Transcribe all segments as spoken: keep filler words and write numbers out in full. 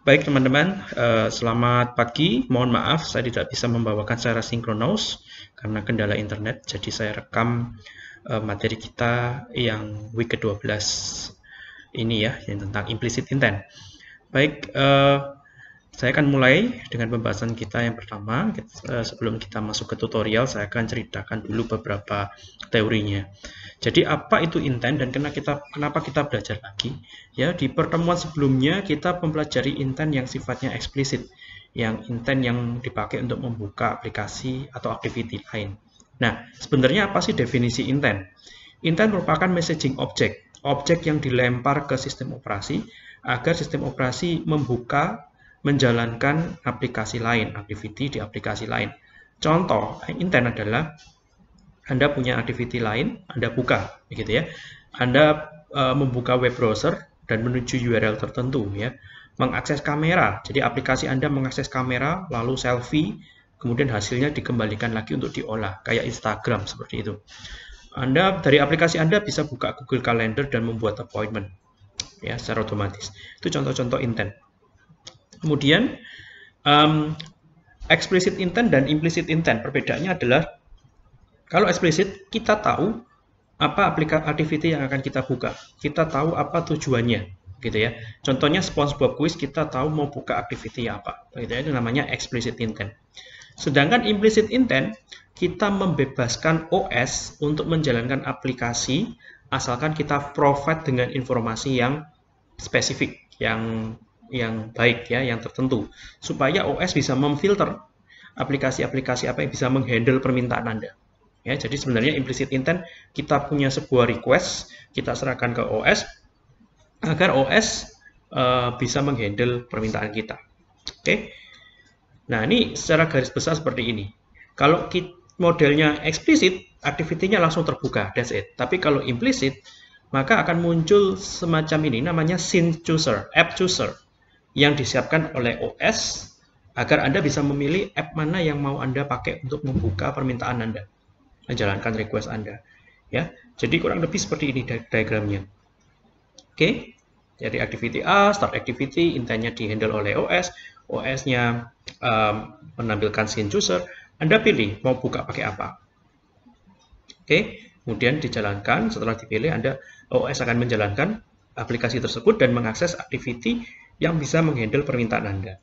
Baik teman-teman, eh, selamat pagi. Mohon maaf saya tidak bisa membawakan secara sinkronus karena kendala internet. Jadi saya rekam eh, materi kita yang week ke dua belas ini ya, yang tentang implicit intent. Baik, eh, saya akan mulai dengan pembahasan kita yang pertama. Sebelum kita masuk ke tutorial, saya akan ceritakan dulu beberapa teorinya. Jadi apa itu intent dan kenapa kita, kenapa kita belajar lagi? Ya, di pertemuan sebelumnya kita mempelajari intent yang sifatnya eksplisit, yang intent yang dipakai untuk membuka aplikasi atau activity lain. Nah, sebenarnya apa sih definisi intent? Intent merupakan messaging object, objek yang dilempar ke sistem operasi agar sistem operasi membuka menjalankan aplikasi lain, activity di aplikasi lain. Contoh, intent adalah Anda punya activity lain, Anda buka, begitu ya. Anda uh, membuka web browser dan menuju U R L tertentu, ya. Mengakses kamera, jadi aplikasi Anda mengakses kamera, lalu selfie, kemudian hasilnya dikembalikan lagi untuk diolah, kayak Instagram seperti itu. Anda dari aplikasi Anda bisa buka Google Calendar dan membuat appointment, ya, secara otomatis. Itu contoh-contoh intent. Kemudian um, explicit intent dan implicit intent perbedaannya adalah kalau explicit kita tahu apa aplikasi activity yang akan kita buka, kita tahu apa tujuannya, gitu ya. Contohnya SpongeBob Quiz kita tahu mau buka activity apa, gitu ya. Itu namanya explicit intent. Sedangkan implicit intent kita membebaskan O S untuk menjalankan aplikasi asalkan kita provide dengan informasi yang spesifik, yang yang baik ya, yang tertentu, supaya O S bisa memfilter aplikasi-aplikasi apa yang bisa menghandle permintaan Anda. Ya, jadi sebenarnya implicit intent kita punya sebuah request, kita serahkan ke O S agar O S uh, bisa menghandle permintaan kita. Oke. Nah, ini secara garis besar seperti ini. Kalau modelnya eksplisit, activity-nya langsung terbuka, that's it. Tapi kalau implicit, maka akan muncul semacam ini, namanya scene chooser, app chooser, yang disiapkan oleh O S agar Anda bisa memilih app mana yang mau Anda pakai untuk membuka permintaan Anda, menjalankan request Anda. Ya, jadi kurang lebih seperti ini diagramnya. Oke, jadi activity A, start activity, intentnya dihandle oleh O S, O S-nya um, menampilkan scene chooser, Anda pilih mau buka pakai apa. Oke, kemudian dijalankan, setelah dipilih Anda, O S akan menjalankan aplikasi tersebut dan mengakses activity yang bisa menghandle permintaan Anda.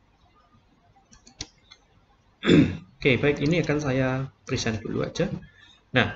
Oke, baik, ini akan saya present dulu aja. Nah,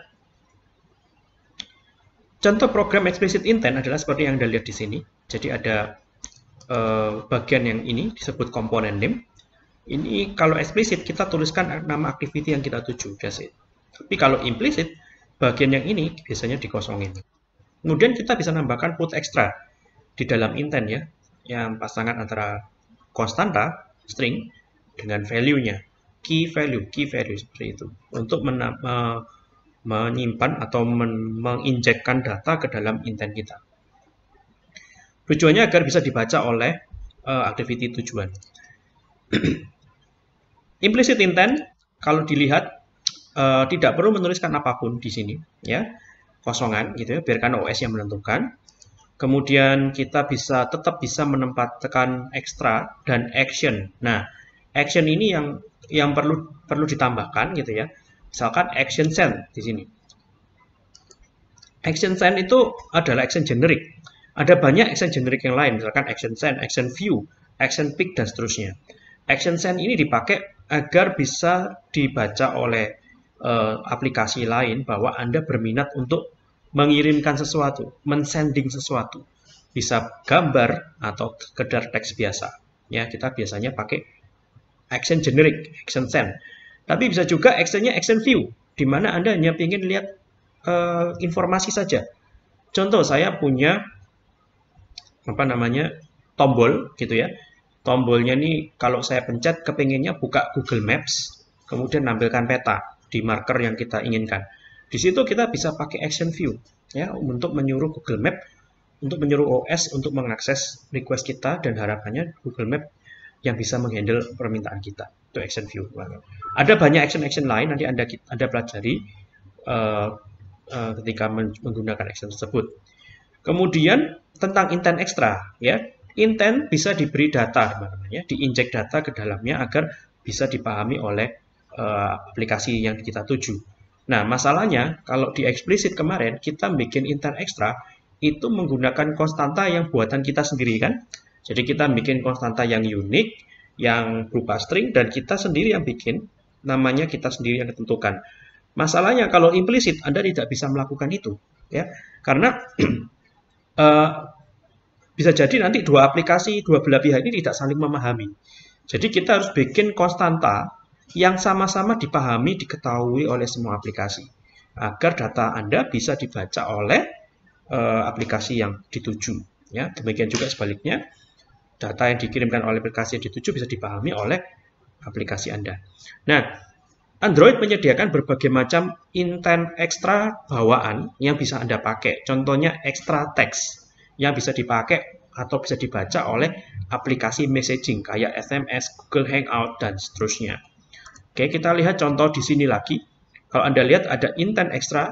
contoh program explicit intent adalah seperti yang Anda lihat di sini. Jadi ada uh, bagian yang ini disebut component name. Ini kalau explicit kita tuliskan nama activity yang kita tuju, that's it. Tapi kalau implicit, bagian yang ini biasanya dikosongin. Kemudian kita bisa nambahkan put extra di dalam intent ya, yang pasangan antara konstanta, string, dengan value-nya, key value, key value seperti itu, untuk menyimpan atau menginjekkan data ke dalam intent kita. Tujuannya agar bisa dibaca oleh uh, activity tujuan. Implicit intent, kalau dilihat, uh, tidak perlu menuliskan apapun di sini, ya, kosongan gitu ya, biarkan O S yang menentukan. Kemudian kita bisa tetap bisa menempatkan extra dan action. Nah, action ini yang yang perlu perlu ditambahkan gitu ya. Misalkan action send di sini. Action send itu adalah action generic. Ada banyak action generic yang lain, misalkan action send, action view, action pick dan seterusnya. Action send ini dipakai agar bisa dibaca oleh uh, aplikasi lain bahwa Anda berminat untuk mengirimkan sesuatu, mensending sesuatu, bisa gambar atau sekedar teks biasa. Ya, kita biasanya pakai action generic, action send. Tapi bisa juga actionnya action view, di mana Anda hanya ingin lihat uh, informasi saja. Contoh, saya punya apa namanya tombol, gitu ya. Tombolnya ini kalau saya pencet, kepinginnya buka Google Maps, kemudian nampilkan peta di marker yang kita inginkan. Di situ kita bisa pakai action view ya untuk menyuruh Google Map, untuk menyuruh O S untuk mengakses request kita dan harapannya Google Map yang bisa menghandle permintaan kita. Itu action view. Ada banyak action-action lain nanti Anda Anda pelajari uh, uh, ketika menggunakan action tersebut. Kemudian tentang intent extra ya. intent bisa diberi data, teman-teman ya, diinjek data ke dalamnya agar bisa dipahami oleh uh, aplikasi yang kita tuju. Nah, masalahnya kalau di eksplisit kemarin kita bikin intent ekstra itu menggunakan konstanta yang buatan kita sendiri kan. Jadi kita bikin konstanta yang unik, yang berupa string, dan kita sendiri yang bikin, namanya kita sendiri yang ditentukan. Masalahnya kalau implisit Anda tidak bisa melakukan itu, ya, karena uh, bisa jadi nanti dua aplikasi, dua belah pihak ini tidak saling memahami. Jadi kita harus bikin konstanta yang sama-sama dipahami, diketahui oleh semua aplikasi, agar data Anda bisa dibaca oleh uh, aplikasi yang dituju. Ya, demikian juga sebaliknya, data yang dikirimkan oleh aplikasi yang dituju bisa dipahami oleh aplikasi Anda. Nah, Android menyediakan berbagai macam intent ekstra bawaan yang bisa Anda pakai. Contohnya extra text yang bisa dipakai atau bisa dibaca oleh aplikasi messaging kayak S M S, Google Hangout, dan seterusnya. Oke, kita lihat contoh di sini lagi. Kalau Anda lihat ada intent ekstra.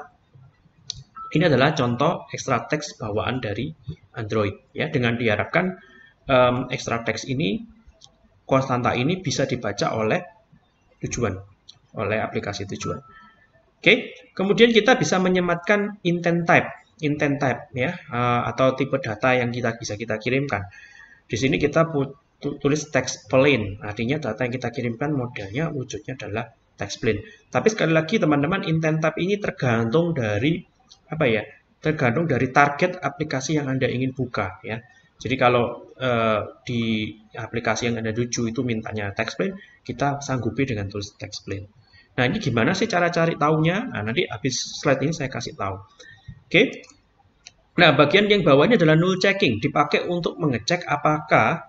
Ini adalah contoh extra text bawaan dari Android. Ya, dengan diharapkan um, extra text ini, konstanta ini bisa dibaca oleh tujuan, oleh aplikasi tujuan. Oke, kemudian kita bisa menyematkan intent type, intent type ya, uh, atau tipe data yang kita bisa kita kirimkan. Di sini kita tulis text plain, artinya data yang kita kirimkan modelnya wujudnya adalah text plain. Tapi sekali lagi teman-teman, intent type ini tergantung dari apa ya? Tergantung dari target aplikasi yang Anda ingin buka ya. Jadi kalau uh, di aplikasi yang Anda tuju itu mintanya text plain, kita sanggupi dengan tulis text plain. Nah, ini gimana sih cara cari tahunya? Nah, nanti habis slide ini saya kasih tahu. Oke. Nah, bagian yang bawahnya adalah null checking, dipakai untuk mengecek apakah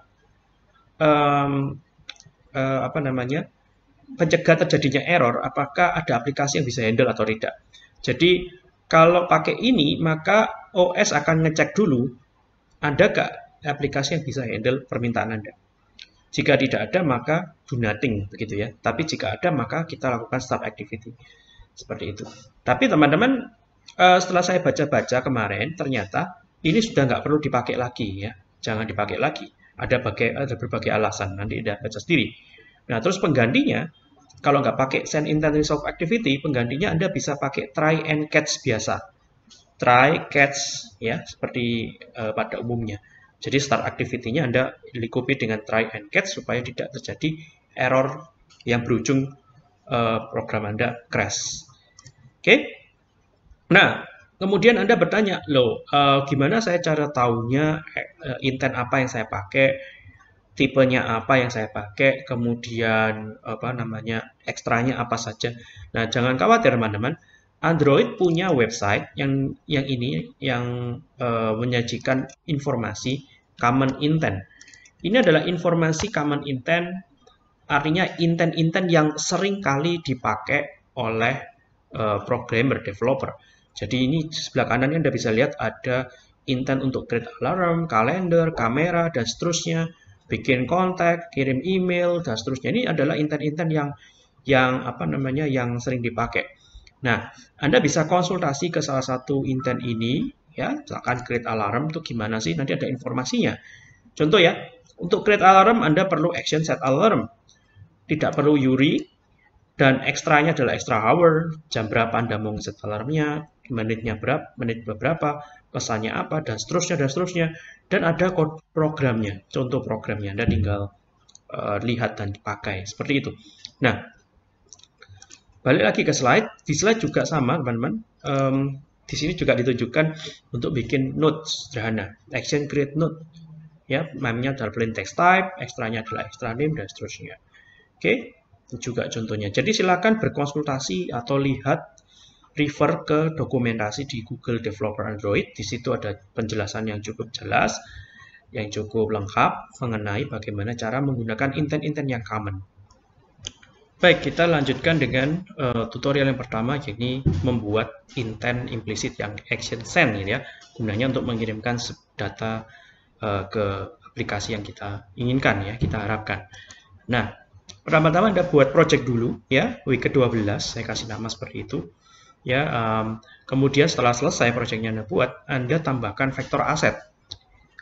Um, uh, apa namanya pencegah terjadinya error, apakah ada aplikasi yang bisa handle atau tidak. Jadi kalau pakai ini maka O S akan ngecek dulu ada nggak aplikasi yang bisa handle permintaan Anda. Jika tidak ada maka do nothing begitu ya. Tapi jika ada maka kita lakukan start activity seperti itu. Tapi teman-teman uh, setelah saya baca-baca kemarin ternyata ini sudah nggak perlu dipakai lagi ya. Jangan dipakai lagi. Ada, bagai, ada berbagai alasan, nanti Anda baca sendiri. Nah, terus penggantinya, kalau nggak pakai send intent resolve activity, penggantinya Anda bisa pakai try and catch biasa. Try, catch, ya, seperti uh, pada umumnya. Jadi start activity-nya Anda lingkupi dengan try and catch supaya tidak terjadi error yang berujung uh, program Anda crash. Oke? Okay? Nah, kemudian Anda bertanya, loh, uh, gimana saya cara tahunya uh, intent apa yang saya pakai, tipenya apa yang saya pakai, kemudian apa namanya ekstranya apa saja. Nah, jangan khawatir teman-teman, Android punya website yang yang ini yang uh, menyajikan informasi common intent. Ini adalah informasi common intent, artinya intent-intent yang sering kali dipakai oleh uh, programmer, developer. Jadi ini di sebelah kanan Anda bisa lihat ada intent untuk create alarm, kalender, kamera, dan seterusnya, bikin kontak, kirim email, dan seterusnya. Ini adalah intent-intent yang yang apa namanya yang sering dipakai. Nah, Anda bisa konsultasi ke salah satu intent ini, ya, misalkan create alarm itu gimana sih? Nanti ada informasinya. Contoh ya, untuk create alarm Anda perlu action set alarm, tidak perlu U R I, dan ekstranya adalah extra hour, jam berapa Anda mau set alarmnya, menitnya berapa, menit berapa, pesannya apa, dan seterusnya, dan seterusnya. Dan ada kode programnya, contoh programnya, Anda tinggal uh, lihat dan dipakai, seperti itu. Nah, balik lagi ke slide, di slide juga sama, teman-teman. Um, di sini juga ditunjukkan untuk bikin note sederhana, action create note. Ya, namanya adalah plain text type, ekstranya adalah extra name, dan seterusnya. Oke, okay? Itu juga contohnya. Jadi silakan berkonsultasi atau lihat refer ke dokumentasi di Google Developer Android. Di situ ada penjelasan yang cukup jelas, yang cukup lengkap mengenai bagaimana cara menggunakan intent-intent yang common. Baik, kita lanjutkan dengan uh, tutorial yang pertama, yakni membuat intent implisit yang action send, gitu ya. Gunanya untuk mengirimkan data uh, ke aplikasi yang kita inginkan, ya, kita harapkan. Nah, pertama-tama Anda buat project dulu, ya, week ke dua belas, saya kasih nama seperti itu. Ya, um, kemudian setelah selesai proyeknya Anda buat, Anda tambahkan vektor aset.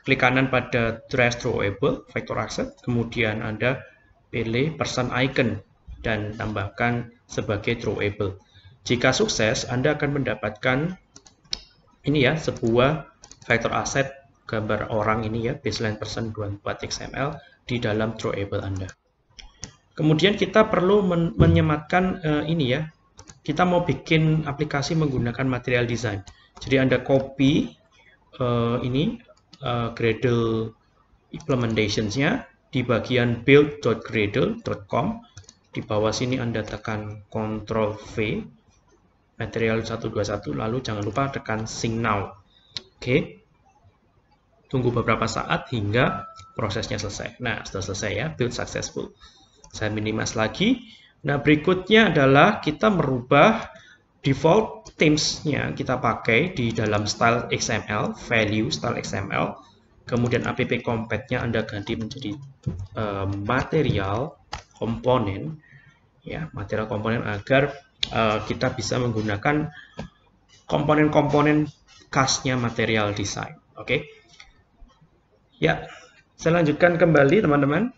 klik kanan pada trace drawable vector asset, kemudian Anda pilih person icon dan tambahkan sebagai drawable. Jika sukses, Anda akan mendapatkan ini ya, sebuah vector asset gambar orang ini ya, baseline person dua puluh empat X M L di dalam drawable Anda. Kemudian kita perlu men menyematkan uh, ini ya, kita mau bikin aplikasi menggunakan material design. Jadi Anda copy uh, ini uh, Gradle implementations-nya di bagian build dot gradle dot com. Di bawah sini Anda tekan control V, material seratus dua puluh satu, lalu jangan lupa tekan sync now. Oke. Tunggu beberapa saat hingga prosesnya selesai. Nah, sudah selesai ya, build successful. Saya minimize lagi. Nah, berikutnya adalah kita merubah default themes-nya kita pakai di dalam style X M L, value style X M L. Kemudian app compat-nya Anda ganti menjadi uh, material komponen, ya, material komponen agar uh, kita bisa menggunakan komponen-komponen khasnya material design. Oke. Okay? Ya, saya lanjutkan kembali teman-teman.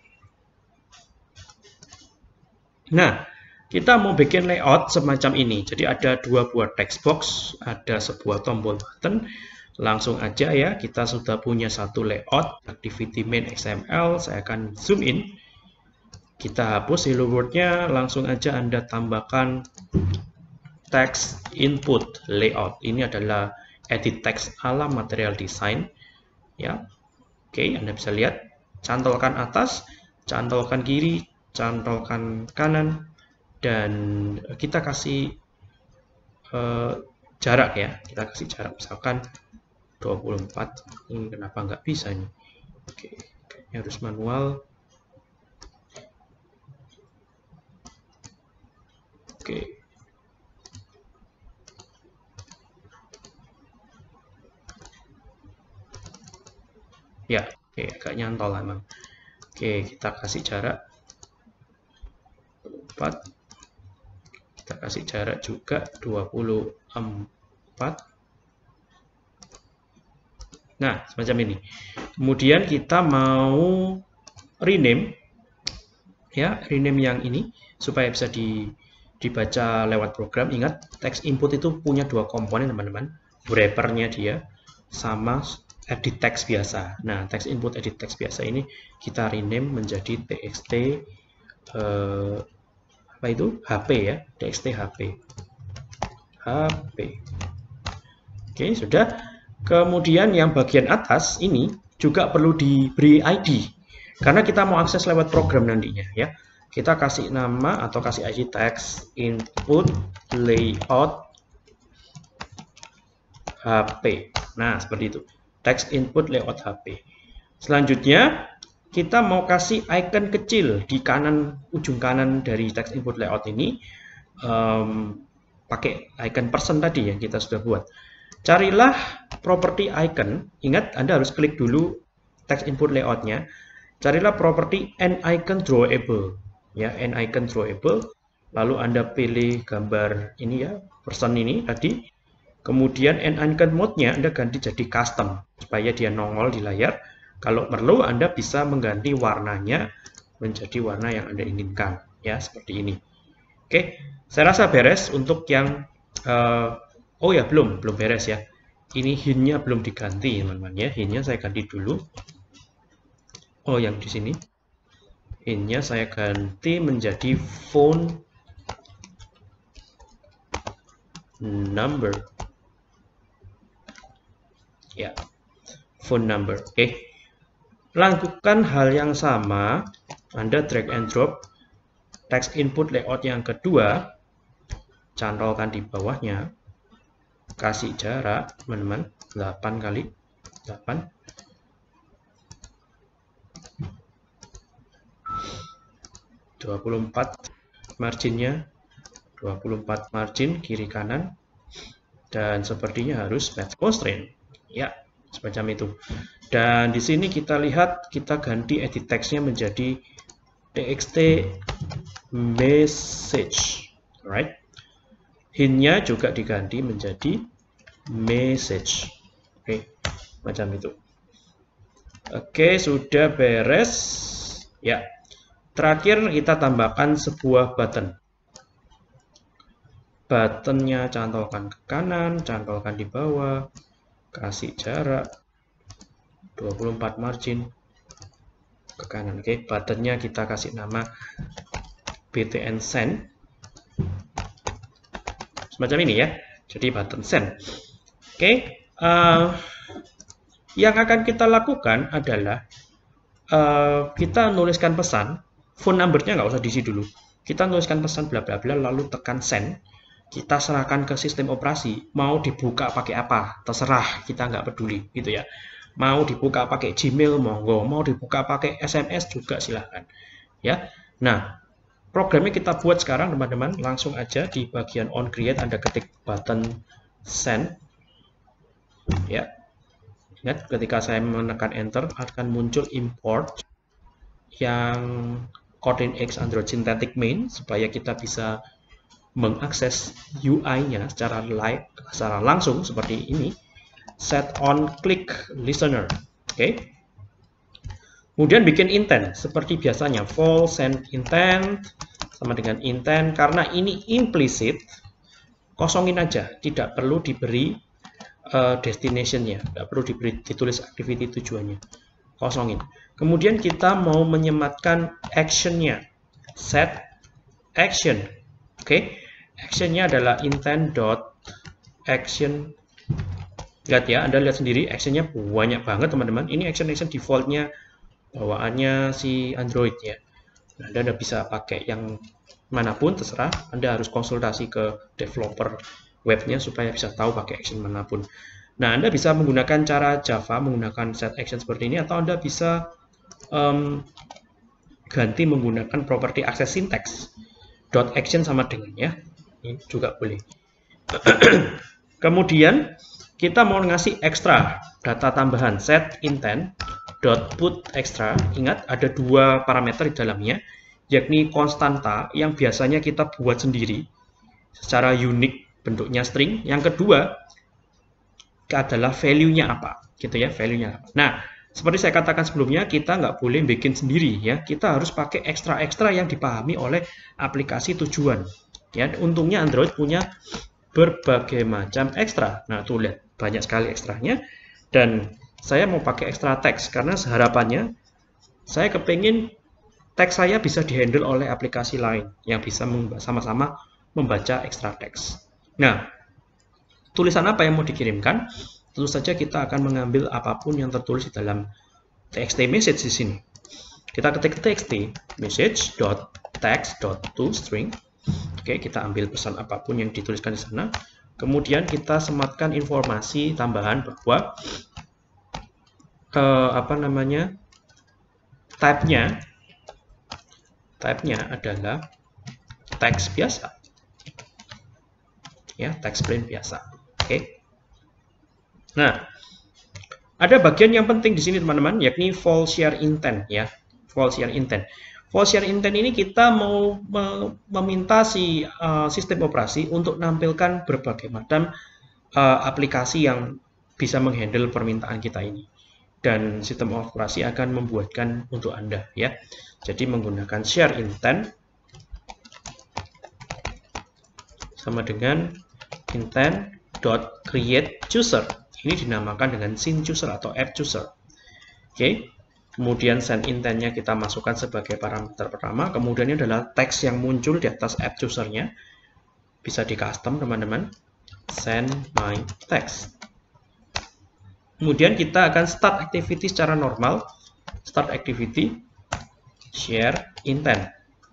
Nah, kita mau bikin layout semacam ini. Jadi ada dua buah text box, ada sebuah tombol button. Langsung aja ya, kita sudah punya satu layout, activity main X M L. Saya akan zoom in. Kita hapus hello world-nya, langsung aja Anda tambahkan text input layout. Ini adalah edit text ala material design. Ya. Oke, Anda bisa lihat, cantolkan atas, cantolkan kiri, cantolkan kanan, dan kita kasih uh, jarak ya, kita kasih jarak misalkan dua puluh empat. Ini kenapa nggak bisa nih? Oke, kayaknya harus manual. Oke. Ya, oke, agak nyantol emang. Oke, kita kasih jarak empat. Kita kasih jarak juga dua puluh empat. Nah, semacam ini. Kemudian kita mau rename, ya, rename yang ini supaya bisa di, dibaca lewat program. Ingat, text input itu punya dua komponen, teman-teman. Wrapper-nya dia sama edit text biasa. Nah, text input edit text biasa ini kita rename menjadi txt eh, apa itu? H P ya, txt H P. H P. Oke, sudah. Kemudian yang bagian atas ini juga perlu diberi I D karena kita mau akses lewat program nantinya ya. Kita kasih nama atau kasih I D text input layout H P. Nah, seperti itu. Text input layout H P. Selanjutnya, kita mau kasih icon kecil di kanan, ujung kanan dari text input layout ini. Um, pakai icon person tadi yang kita sudah buat. Carilah property icon. Ingat, Anda harus klik dulu text input layout-nya. Carilah property and icon drawable. Ya, and icon drawable. Lalu Anda pilih gambar ini ya, person ini tadi. Kemudian and icon mode-nya Anda ganti jadi custom supaya dia nongol di layar. Kalau perlu Anda bisa mengganti warnanya menjadi warna yang Anda inginkan ya, seperti ini. Oke, saya rasa beres untuk yang uh, oh ya, belum belum beres ya. Ini hint-nya belum diganti teman-teman ya. Hint-nya saya ganti dulu. Oh, yang di sini. Hint-nya saya ganti menjadi phone number. Ya, phone number. Oke, okay. Lakukan hal yang sama. Anda drag and drop text input layout yang kedua, cantolkan di bawahnya, kasih jarak teman-teman delapan kali delapan. dua puluh empat marginnya, dua puluh empat margin kiri kanan, dan sepertinya harus match constraint. Ya, semacam itu. Dan di sini kita lihat, kita ganti edit text-nya menjadi txt message. Alright. Hint-nya juga diganti menjadi message. Oke, macam itu. Oke, sudah beres. Ya. Terakhir kita tambahkan sebuah button. Buttonnya cantolkan ke kanan, cantolkan di bawah, kasih jarak dua puluh empat margin ke kanan. Oke, buttonnya kita kasih nama btn send. Semacam ini ya. Jadi button send. Oke, uh, yang akan kita lakukan adalah uh, kita nuliskan pesan. Phone number-nya nggak usah diisi dulu. Kita nuliskan pesan bla bla bla lalu tekan send. Kita serahkan ke sistem operasi. Mau dibuka pakai apa? Terserah, kita nggak peduli gitu ya. Mau dibuka pakai Gmail, monggo. Mau dibuka pakai S M S juga silahkan. Ya. Nah, programnya kita buat sekarang teman-teman. Langsung aja di bagian on create Anda ketik button send. Ya. Ingat ketika saya menekan enter akan muncul import yang Kotlin X Android Synthetic Main supaya kita bisa mengakses U I-nya secara live, secara langsung seperti ini. Set on click listener. Oke. Okay. Kemudian bikin intent seperti biasanya, vol send intent sama dengan intent. Karena ini implicit, kosongin aja, tidak perlu diberi uh, destination-nya, tidak perlu diberi ditulis activity tujuannya, kosongin. Kemudian kita mau menyematkan action-nya, set action. Oke, okay. Action-nya adalah intent.action. Lihat ya, Anda lihat sendiri, action-nya banyak banget teman-teman. Ini action-action default-nya bawaannya si Android ya. Nah, Anda, Anda bisa pakai yang manapun, terserah. Anda harus konsultasi ke developer webnya supaya bisa tahu pakai action manapun. Nah, Anda bisa menggunakan cara Java, menggunakan set action seperti ini, atau Anda bisa um, ganti menggunakan property access syntax. Dot action sama dengan ya. Ini juga boleh. Kemudian, kita mau ngasih ekstra data tambahan set intent dot put extra. Ingat ada dua parameter di dalamnya, yakni konstanta yang biasanya kita buat sendiri secara unik bentuknya string. Yang kedua adalah value-nya apa, gitu ya, value-nya apa. Nah, seperti saya katakan sebelumnya, kita nggak boleh bikin sendiri ya. Kita harus pakai ekstra-ekstra yang dipahami oleh aplikasi tujuan. Ya, untungnya Android punya berbagai macam ekstra. Nah, tuh lihat banyak sekali ekstranya. Dan saya mau pakai ekstra teks karena harapannya saya kepingin teks saya bisa dihandle oleh aplikasi lain yang bisa sama-sama membaca ekstra teks. Nah, tulisan apa yang mau dikirimkan? Tentu saja kita akan mengambil apapun yang tertulis di dalam txt message di sini. Kita ketik txt message.text.toString. Oke, kita ambil pesan apapun yang dituliskan di sana. Kemudian kita sematkan informasi tambahan bahwa eh, apa namanya type-nya type-nya adalah teks biasa. Ya, teks plain biasa. Oke. Nah, ada bagian yang penting di sini teman-teman, yakni vol share intent ya. Vol share intent. Vol share intent ini kita mau meminta si uh, sistem operasi untuk menampilkan berbagai macam uh, aplikasi yang bisa menghandle permintaan kita ini. Dan sistem operasi akan membuatkan untuk Anda ya. Jadi menggunakan share intent sama dengan intent.createChooser. Ini dinamakan dengan scene chooser atau app chooser. Oke. Okay. Kemudian send intent-nya kita masukkan sebagai parameter pertama. Kemudian ini adalah teks yang muncul di atas app chooser-nya. Bisa di custom teman-teman. Send my text. Kemudian kita akan start activity secara normal. Start activity share intent.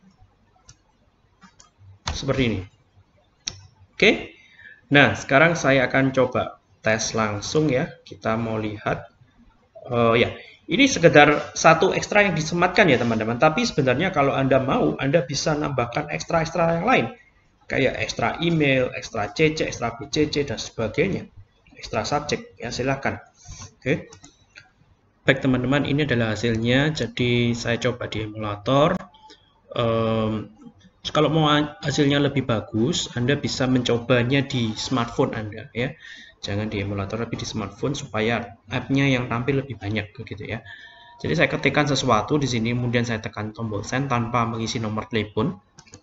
Seperti ini. Oke. Okay. Nah, sekarang saya akan coba tes langsung ya. Kita mau lihat. Oh ya, ini sekedar satu ekstra yang disematkan ya teman-teman. Tapi sebenarnya kalau Anda mau, Anda bisa nambahkan ekstra-ekstra yang lain. Kayak ekstra email, ekstra C C, ekstra B C C, dan sebagainya. Ekstra subjek, ya silakan. Oke. Baik teman-teman, ini adalah hasilnya. Jadi saya coba di emulator. Um, Kalau mau hasilnya lebih bagus, Anda bisa mencobanya di smartphone Anda ya. jangan di emulator tapi di smartphone supaya app-nya yang tampil lebih banyak gitu ya. Jadi saya ketikkan sesuatu di sini, kemudian saya tekan tombol send tanpa mengisi nomor telepon,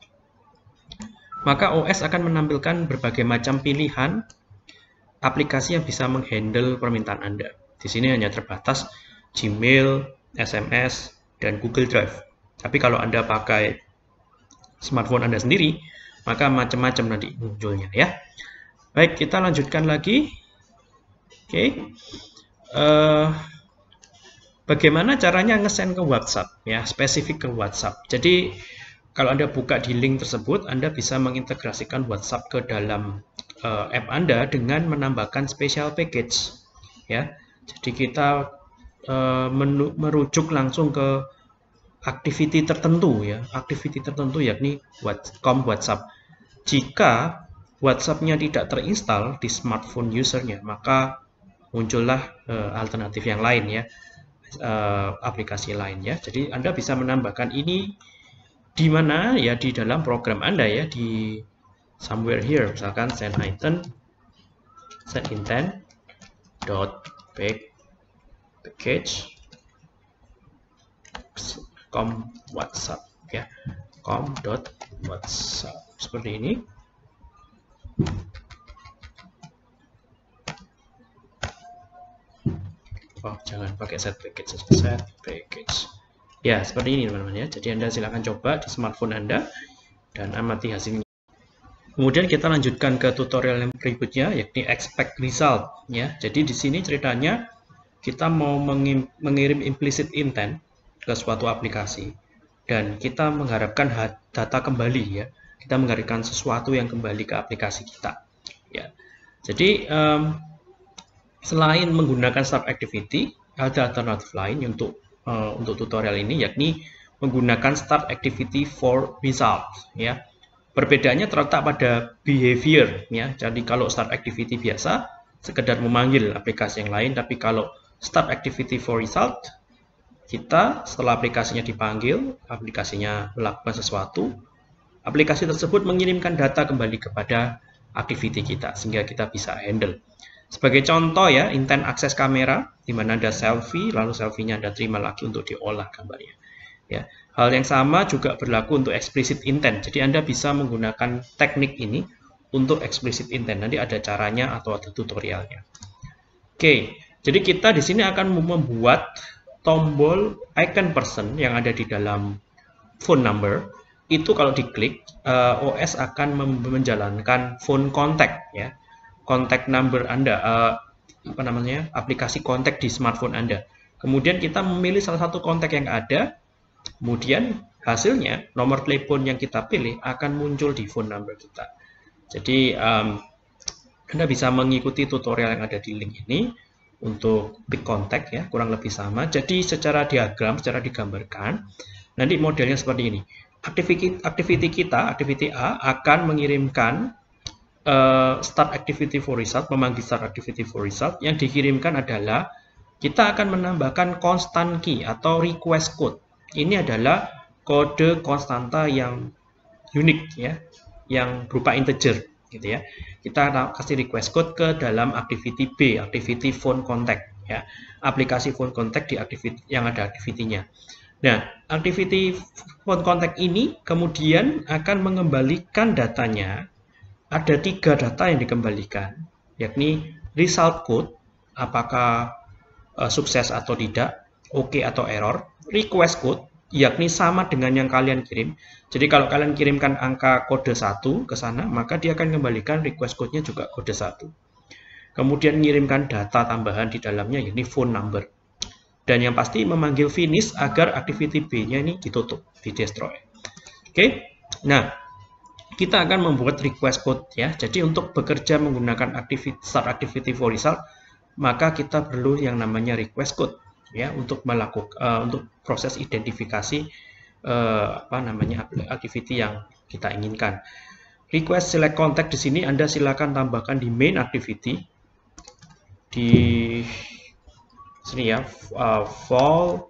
maka O S akan menampilkan berbagai macam pilihan aplikasi yang bisa menghandle permintaan Anda. Di sini hanya terbatas Gmail, S M S, dan Google Drive. Tapi kalau Anda pakai smartphone Anda sendiri, maka macam-macam nanti munculnya ya. Baik, kita lanjutkan lagi. Oke. Okay. Uh, bagaimana caranya nge-send ke WhatsApp ya, spesifik ke WhatsApp. Jadi kalau Anda buka di link tersebut, Anda bisa mengintegrasikan WhatsApp ke dalam uh, app Anda dengan menambahkan special package ya. Jadi kita uh, merujuk langsung ke activity tertentu ya, activity tertentu yakni com WhatsApp. Jika WhatsApp-nya tidak terinstall di smartphone usernya, maka muncullah uh, alternatif yang lain ya, uh, aplikasi lain ya. Jadi Anda bisa menambahkan ini di mana ya, di dalam program Anda ya, di somewhere here, misalkan send item, send intent dot package com WhatsApp ya, com dot WhatsApp seperti ini. Oh, jangan pakai set package, set package. Ya, seperti ini teman-teman ya. Jadi Anda silakan coba di smartphone Anda dan amati hasilnya. Kemudian kita lanjutkan ke tutorial yang berikutnya, yakni expect result ya. Jadi di sini ceritanya kita mau mengirim implicit intent ke suatu aplikasi dan kita mengharapkan data kembali ya. Kita mengharapkan sesuatu yang kembali ke aplikasi kita ya. Jadi um, selain menggunakan start activity, ada alternatif lain untuk uh, untuk tutorial ini, yakni menggunakan start activity for result ya. Perbedaannya terletak pada behavior ya. Jadi kalau start activity biasa sekedar memanggil aplikasi yang lain, tapi kalau start activity for result, kita setelah aplikasinya dipanggil, aplikasinya melakukan sesuatu, aplikasi tersebut mengirimkan data kembali kepada activity kita sehingga kita bisa handle. Sebagai contoh ya, intent akses kamera di mana ada selfie, lalu selfie-nya Anda terima lagi untuk diolah gambarnya. Ya, hal yang sama juga berlaku untuk explicit intent. Jadi Anda bisa menggunakan teknik ini untuk explicit intent. Nanti ada caranya atau ada tutorialnya. Oke, jadi kita di sini akan membuat tombol icon person yang ada di dalam phone number. Itu kalau diklik, uh, O S akan menjalankan phone contact ya. Contact number Anda, uh, apa namanya, aplikasi kontak di smartphone Anda. Kemudian kita memilih salah satu kontak yang ada. Kemudian hasilnya nomor telepon yang kita pilih akan muncul di phone number kita. Jadi um, Anda bisa mengikuti tutorial yang ada di link ini untuk pick contact ya, kurang lebih sama. Jadi secara diagram, secara digambarkan, nanti modelnya seperti ini. Activity, activity kita, activity A akan mengirimkan uh, start activity for result, memanggil start activity for result. Yang dikirimkan adalah kita akan menambahkan constant key atau request code. Ini adalah kode konstanta yang unik ya, yang berupa integer gitu ya. Kita kasih request code ke dalam activity B, activity phone contact ya. Aplikasi phone contact di activity yang ada activity-nya. Nah, activity phone contact ini kemudian akan mengembalikan datanya. Ada tiga data yang dikembalikan, yakni result code, apakah uh, sukses atau tidak, oke okay atau error, request code, yakni sama dengan yang kalian kirim. Jadi kalau kalian kirimkan angka kode satu ke sana, maka dia akan kembalikan request code-nya juga kode satu. Kemudian mengirimkan data tambahan di dalamnya, yakni phone number. Dan yang pasti memanggil finish agar activity B-nya ini ditutup, di destroy. Oke, okay? Nah, kita akan membuat request code ya. Jadi untuk bekerja menggunakan activity, start activity for result, maka kita perlu yang namanya request code ya untuk melakukan uh, untuk proses identifikasi uh, apa namanya activity yang kita inginkan. Request select contact di sini Anda silakan tambahkan di main activity di sini ya, uh, for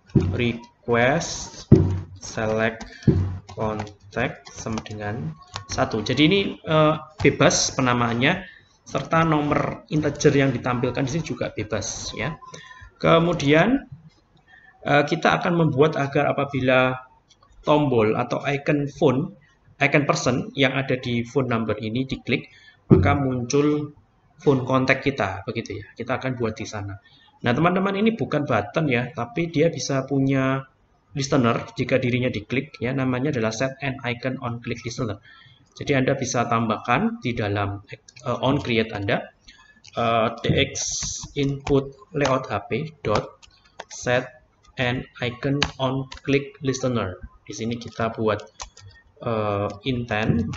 request select contact sama dengan satu. Jadi ini uh, bebas penamaannya. serta nomor integer yang ditampilkan di sini juga bebas ya. Kemudian kita akan membuat agar apabila tombol atau icon phone, icon person yang ada di phone number ini diklik, maka muncul phone contact kita, begitu ya. Kita akan buat di sana. Nah, teman-teman, ini bukan button ya, tapi dia bisa punya listener jika dirinya diklik ya, namanya adalah set an icon on click listener. Jadi Anda bisa tambahkan di dalam uh, on create Anda uh, tx input layout hp dot set an icon on click listener. Di sini kita buat uh, intent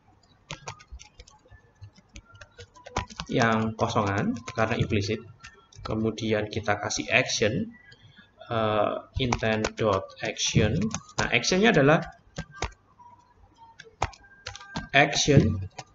yang kosongan karena implisit. Kemudian kita kasih action uh, intent dot action. Nah, actionnya adalah action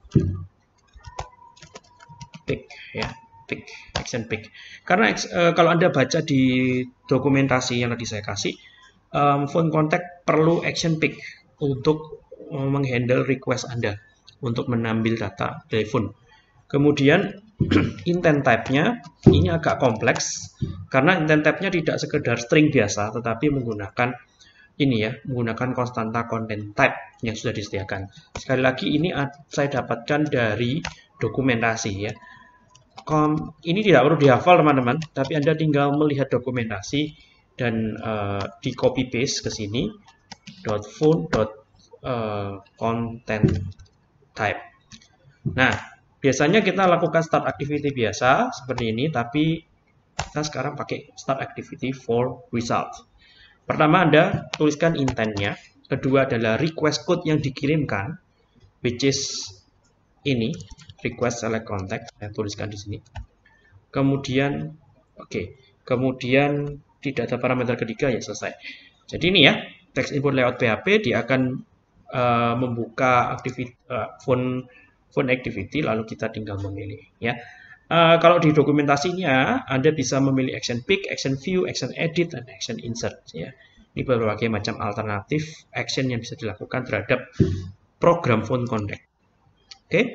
pick ya, pick action pick. Karena uh, kalau Anda baca di dokumentasi yang tadi saya kasih, um, phone contact perlu action pick untuk um, menghandle request Anda untuk mengambil data telepon. Kemudian intent type-nya ini agak kompleks karena intent type-nya tidak sekedar string biasa, tetapi menggunakan ini ya, menggunakan konstanta content type yang sudah disediakan. Sekali lagi ini saya dapatkan dari dokumentasi ya. Kom, ini tidak perlu dihafal teman-teman, tapi Anda tinggal melihat dokumentasi dan uh, di copy paste ke sini dot phone dot content type. Nah, biasanya kita lakukan start activity biasa seperti ini, tapi kita sekarang pakai start activity for result. Pertama, Anda tuliskan intentnya. Kedua adalah request code yang dikirimkan, which is ini, request select contact. Saya tuliskan di sini. Kemudian, oke, okay. Kemudian tidak ada parameter ketiga ya, selesai. Jadi ini ya, text input layout P H P, dia akan uh, membuka activity uh, phone phone activity, lalu kita tinggal memilih ya. Uh, kalau di dokumentasinya Anda bisa memilih action pick, action view, action edit, dan action insert ya. Ini berbagai macam alternatif action yang bisa dilakukan terhadap program phone contact. Oke. Okay.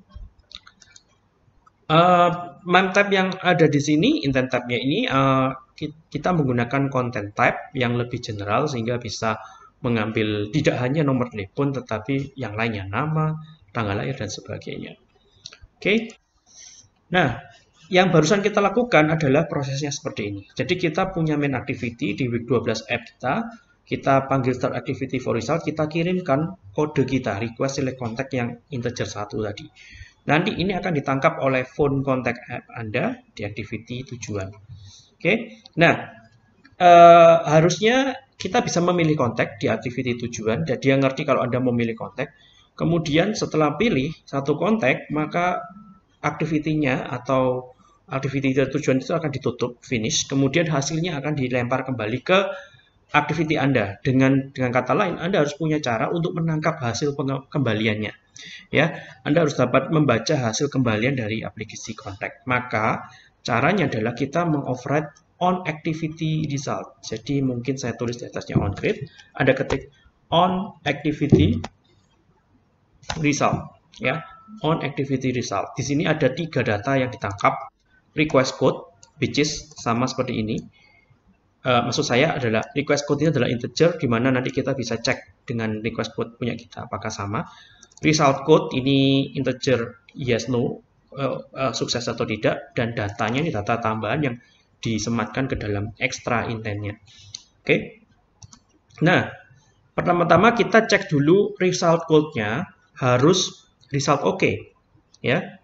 Uh, mem type yang ada di sini, intent type-nya ini uh, kita menggunakan content type yang lebih general sehingga bisa mengambil tidak hanya nomor telepon tetapi yang lainnya, nama, tanggal lahir, dan sebagainya. Oke. Okay. Nah, yang barusan kita lakukan adalah prosesnya seperti ini. Jadi kita punya main activity di week dua belas app kita. Kita panggil start activity for result. Kita kirimkan kode kita, request select contact yang integer satu tadi. Nanti ini akan ditangkap oleh phone contact app Anda di activity tujuan. Oke. Okay. Nah, uh, harusnya kita bisa memilih kontak di activity tujuan. Dan dia ngerti kalau Anda memilih kontak. Kemudian setelah pilih satu kontak, maka activity-nya atau activity tujuan itu akan ditutup, finish. Kemudian hasilnya akan dilempar kembali ke activity Anda. Dengan dengan kata lain, Anda harus punya cara untuk menangkap hasil kembaliannya. Ya, Anda harus dapat membaca hasil kembalian dari aplikasi kontak. Maka caranya adalah kita mengoverride on activity result. Jadi mungkin saya tulis di atasnya on create. Anda ketik on activity result, ya, on activity result. Di sini ada tiga data yang ditangkap, request code, which is sama seperti ini. Uh, maksud saya adalah request code ini adalah integer, di mana nanti kita bisa cek dengan request code punya kita apakah sama. Result code ini integer yes no, uh, uh, sukses atau tidak, dan datanya ini data tambahan yang disematkan ke dalam extra intentnya. Oke. Okay. Nah, pertama-tama kita cek dulu result code-nya harus result oke, okay, ya.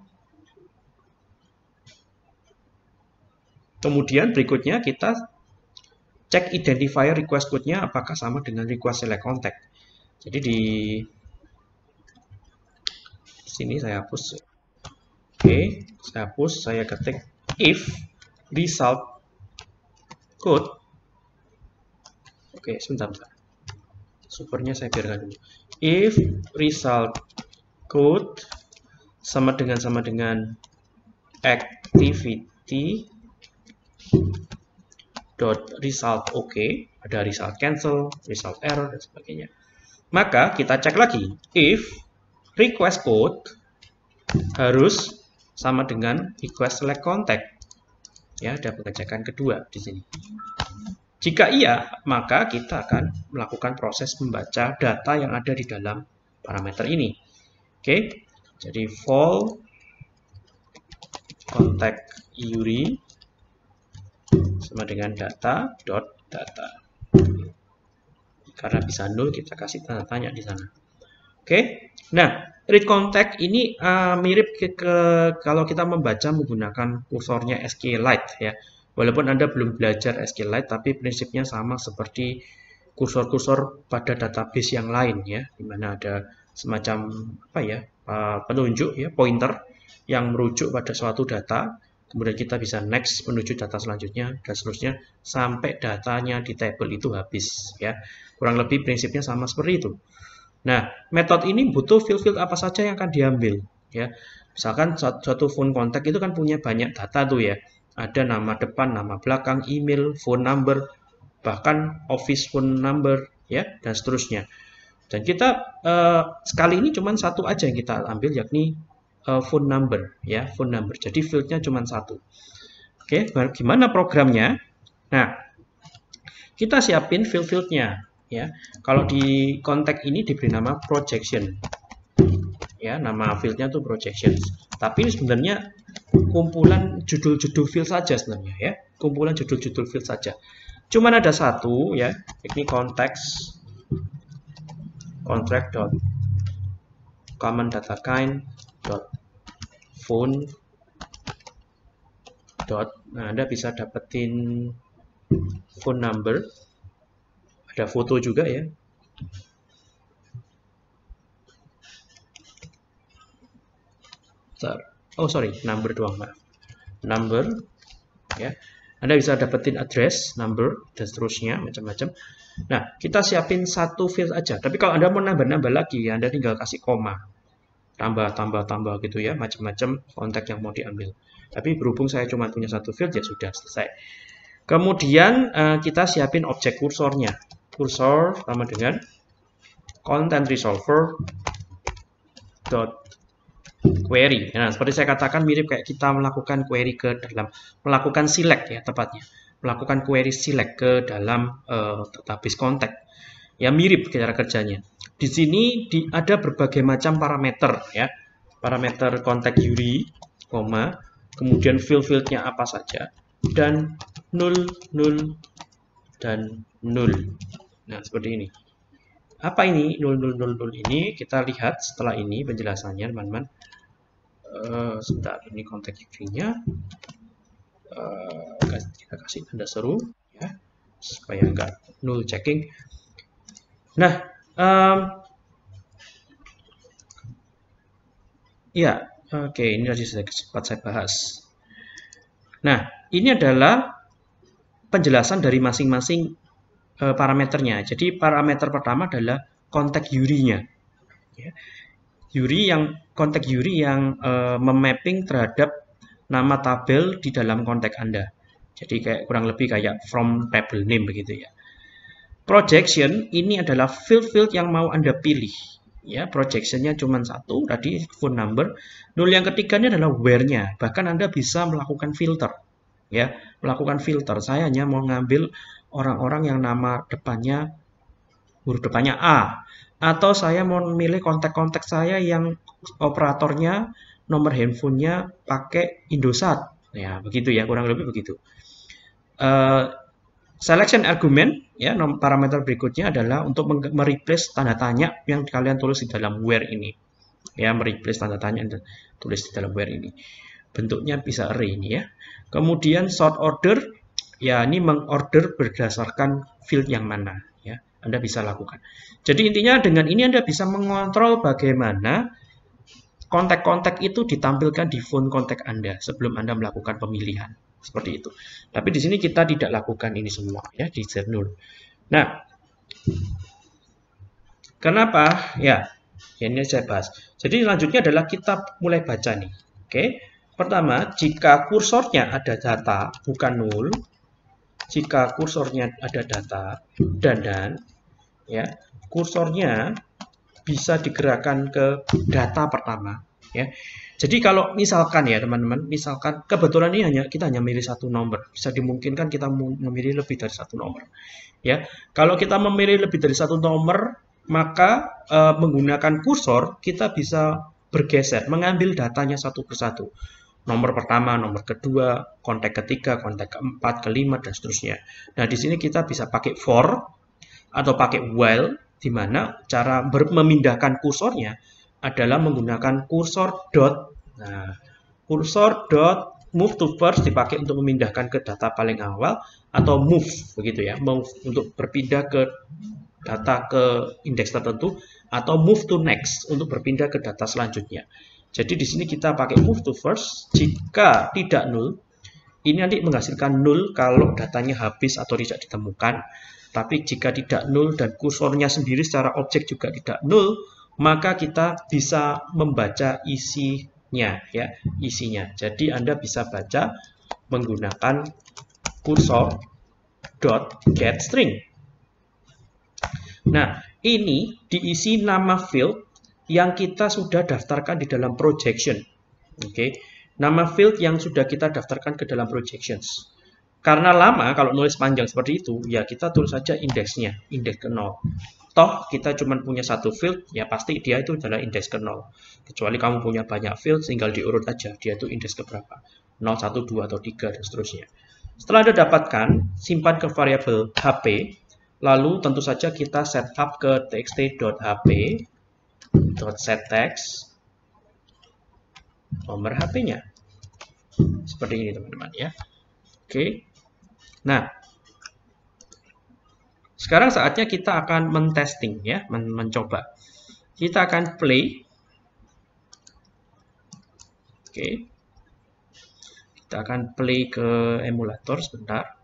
Kemudian berikutnya kita cek identifier request code-nya apakah sama dengan request select contact. Jadi di sini saya hapus. Oke, okay, saya hapus, saya ketik if result code. Oke, okay, sebentar, sebentar. Supernya saya biarkan dulu. If result code sama dengan sama dengan activity dot result oke, okay, ada result cancel, result error, dan sebagainya. Maka kita cek lagi if request code harus sama dengan request select contact. Ya, ada pengecekan kedua di sini. Jika iya, maka kita akan melakukan proses membaca data yang ada di dalam parameter ini. Oke, jadi vol contact Yuri sama dengan data dot data. Karena bisa nol, kita kasih tanda tanya di sana. Oke, nah read contact ini uh, mirip ke, ke kalau kita membaca menggunakan kursornya SQLite ya. Walaupun Anda belum belajar SQLite, tapi prinsipnya sama seperti kursor-kursor pada database yang lain ya, di mana ada semacam apa ya penunjuk ya, pointer yang merujuk pada suatu data. Kemudian kita bisa next menuju data selanjutnya dan seterusnya sampai datanya di tabel itu habis ya. Kurang lebih prinsipnya sama seperti itu. Nah, metode ini butuh field-field apa saja yang akan diambil ya. Misalkan suatu phone contact itu kan punya banyak data tuh ya. Ada nama depan, nama belakang, email, phone number, bahkan office phone number, ya, dan seterusnya. Dan kita uh, sekali ini cuma satu aja yang kita ambil, yakni uh, phone number, ya, phone number. Jadi fieldnya cuma satu. Oke, gimana programnya? Nah, kita siapin field-fieldnya, ya. Kalau di kontak ini diberi nama projection, ya, nama fieldnya tuh projection. Tapi ini sebenarnya kumpulan judul-judul field saja sebenarnya ya, kumpulan judul-judul field saja. Cuman ada satu ya, yakni context contract dot common data kind dot phone dot. Nah, Anda bisa dapetin phone number, ada foto juga ya. Oh sorry, number doang, maaf. Number, ya. Anda bisa dapetin address, number, dan seterusnya, macam-macam. Nah, kita siapin satu field aja. Tapi kalau Anda mau nambah-nambah lagi, ya, Anda tinggal kasih koma. Tambah, tambah, tambah gitu ya, macam-macam kontak yang mau diambil. Tapi berhubung saya cuma punya satu field, ya sudah selesai. Kemudian, uh, kita siapin objek kursornya. Kursor sama dengan content resolver dot query. Nah, seperti saya katakan mirip kayak kita melakukan query ke dalam, melakukan select ya tepatnya, melakukan query select ke dalam uh, database kontak. Ya mirip cara kerjanya. Di sini di, ada berbagai macam parameter ya, parameter kontak Yuri, koma, kemudian field-fieldnya apa saja, dan nol, nol, dan nol. Nah seperti ini. Apa ini nol, nol, nol, nol ini? Kita lihat setelah ini penjelasannya teman-teman. Uh, sebentar, ini kontak Yuri-nya. Uh, kita kasih tanda seru ya, supaya enggak null checking. Nah, um, ya, oke, okay, ini tadi sudah sempat saya bahas. Nah, ini adalah penjelasan dari masing-masing uh, parameternya. Jadi parameter pertama adalah kontak Yuri-nya. Ya. Yuri yang kontak Yuri yang uh, memapping terhadap nama tabel di dalam kontak Anda. Jadi kayak kurang lebih kayak from table name begitu ya. Projection ini adalah field-field yang mau Anda pilih. Ya, projectionnya cuma satu, tadi phone number. Nol yang ketiganya adalah where-nya. Bahkan Anda bisa melakukan filter. Ya, melakukan filter. Saya hanya mau ngambil orang-orang yang nama depannya huruf depannya A. Atau saya mau memilih kontak-kontak saya yang operatornya, nomor handphonenya pakai Indosat. Ya, begitu ya, kurang lebih begitu. Uh, selection argument, ya, parameter berikutnya adalah untuk mereplace tanda tanya yang kalian tulis di dalam where ini. Ya, mereplace tanda tanya yang tulis di dalam where ini. Bentuknya bisa array ini ya. Kemudian sort order, ya ini mengorder berdasarkan field yang mana. Ya, Anda bisa lakukan. Jadi intinya dengan ini Anda bisa mengontrol bagaimana kontak-kontak itu ditampilkan di phone kontak Anda sebelum Anda melakukan pemilihan. Seperti itu. Tapi di sini kita tidak lakukan ini semua ya di Z nol. Nah, kenapa? Ya, ini saya bahas. Jadi selanjutnya adalah kita mulai baca nih. Oke. Pertama, jika kursornya ada data bukan nol, jika kursornya ada data dan dan ya, kursornya bisa digerakkan ke data pertama ya. Jadi kalau misalkan ya teman-teman, misalkan kebetulan ini hanya kita hanya memilih satu nomor, bisa dimungkinkan kita memilih lebih dari satu nomor. Ya, kalau kita memilih lebih dari satu nomor, maka e, menggunakan kursor kita bisa bergeser, mengambil datanya satu persatu. Nomor pertama, nomor kedua, kontak ketiga, kontak keempat, kelima, dan seterusnya. Nah, di sini kita bisa pakai for atau pakai while, di mana cara memindahkan kursornya adalah menggunakan kursor dot. Nah, kursor dot move to first dipakai untuk memindahkan ke data paling awal, atau move begitu ya, move untuk berpindah ke data ke indeks tertentu, atau move to next untuk berpindah ke data selanjutnya. Jadi di sini kita pakai move to first. Jika tidak null, ini nanti menghasilkan null kalau datanya habis atau tidak ditemukan. Tapi jika tidak null dan kursornya sendiri secara objek juga tidak null, maka kita bisa membaca isinya ya, isinya. Jadi Anda bisa baca menggunakan kursor dot get string. Nah, ini diisi nama field yang kita sudah daftarkan di dalam projection. Oke, okay. Nama field yang sudah kita daftarkan ke dalam projections. Karena lama kalau nulis panjang seperti itu, ya kita tulis saja indeksnya, indeks ke nol. Toh kita cuma punya satu field, ya pasti dia itu adalah indeks ke nol. Kecuali kamu punya banyak field, tinggal diurut aja, dia itu indeks ke berapa. nol, satu, dua, atau tiga, dan seterusnya. Setelah Anda dapatkan, simpan ke variabel H P, lalu tentu saja kita setup ke txt.hp, .setText, nomor H P-nya. Seperti ini teman-teman ya. Oke. Nah, sekarang saatnya kita akan mentesting ya, men mencoba. Kita akan play. Oke. Kita akan play ke emulator sebentar.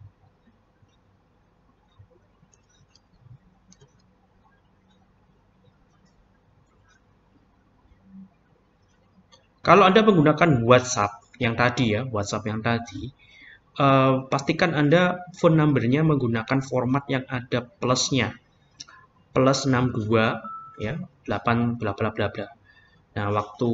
Kalau Anda menggunakan WhatsApp yang tadi ya, WhatsApp yang tadi, uh, pastikan Anda phone number-nya menggunakan format yang ada plusnya. Plus enam dua ya, delapan bla bla bla bla. Nah, waktu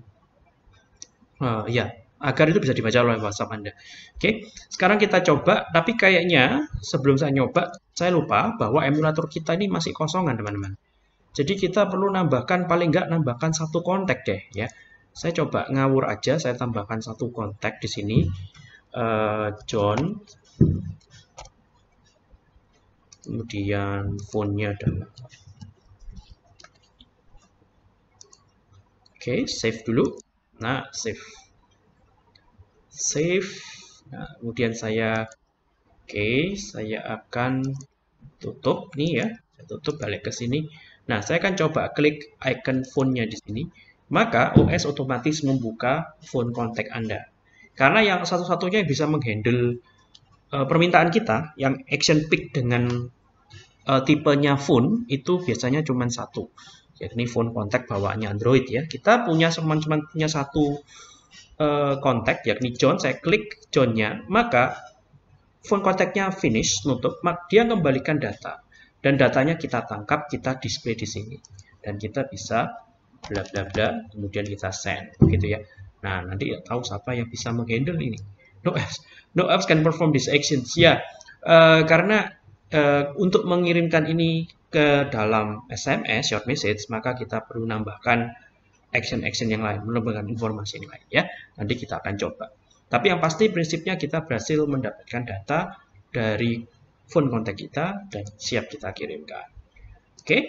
uh, ya, agar itu bisa dibaca oleh WhatsApp Anda. Oke, sekarang kita coba, tapi kayaknya sebelum saya nyoba, saya lupa bahwa emulator kita ini masih kosongan, teman-teman. Jadi kita perlu nambahkan, paling nggak nambahkan satu kontak deh ya. Saya coba ngawur aja, saya tambahkan satu kontak di sini, uh, John, kemudian phone-nya adalah, oke, okay, save dulu. Nah, save, save. Nah, kemudian saya, oke, okay, saya akan tutup nih ya, saya tutup balik ke sini. Nah, saya akan coba klik icon phone-nya di sini. Maka O S otomatis membuka phone kontak Anda. Karena yang satu-satunya yang bisa menghandle uh, permintaan kita, yang action pick dengan uh, tipenya phone, itu biasanya cuma satu. Yakni phone kontak bawaannya Android ya. Kita punya cuma punya satu uh, kontak, yakni John. Saya klik John-nya, maka phone kontaknya finish, nutup, maka dia kembalikan data. Dan datanya kita tangkap, kita display di sini. Dan kita bisa bla bla bla, kemudian kita send gitu ya. Nah, nanti tahu siapa yang bisa menghandle ini. No apps, no apps can perform these actions ya. Uh, karena uh, untuk mengirimkan ini ke dalam S M S short message, maka kita perlu nambahkan action-action yang lain, menambahkan informasi yang lain ya. Nanti kita akan coba. Tapi yang pasti prinsipnya kita berhasil mendapatkan data dari phone kontak kita dan siap kita kirimkan. Oke. Okay?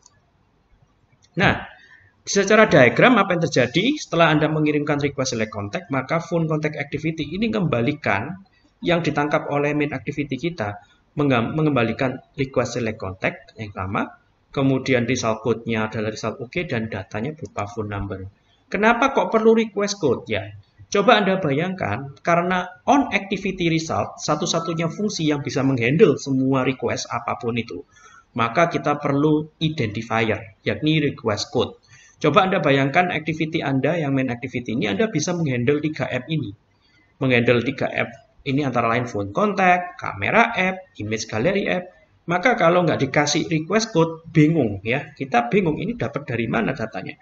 Nah, secara diagram apa yang terjadi setelah Anda mengirimkan request select contact, maka phone contact activity ini mengembalikan yang ditangkap oleh main activity kita, mengembalikan request select contact yang sama, kemudian result code-nya adalah result oke, okay, dan datanya berupa phone number. Kenapa kok perlu request code ya? Coba Anda bayangkan, karena on activity result satu-satunya fungsi yang bisa menghandle semua request apapun itu, maka kita perlu identifier, yakni request code. Coba Anda bayangkan activity Anda yang main activity ini, Anda bisa menghandle tiga app ini. Menghandle tiga app ini antara lain phone contact, kamera app, image gallery app. Maka kalau nggak dikasih request code, bingung ya. Kita bingung ini dapat dari mana datanya.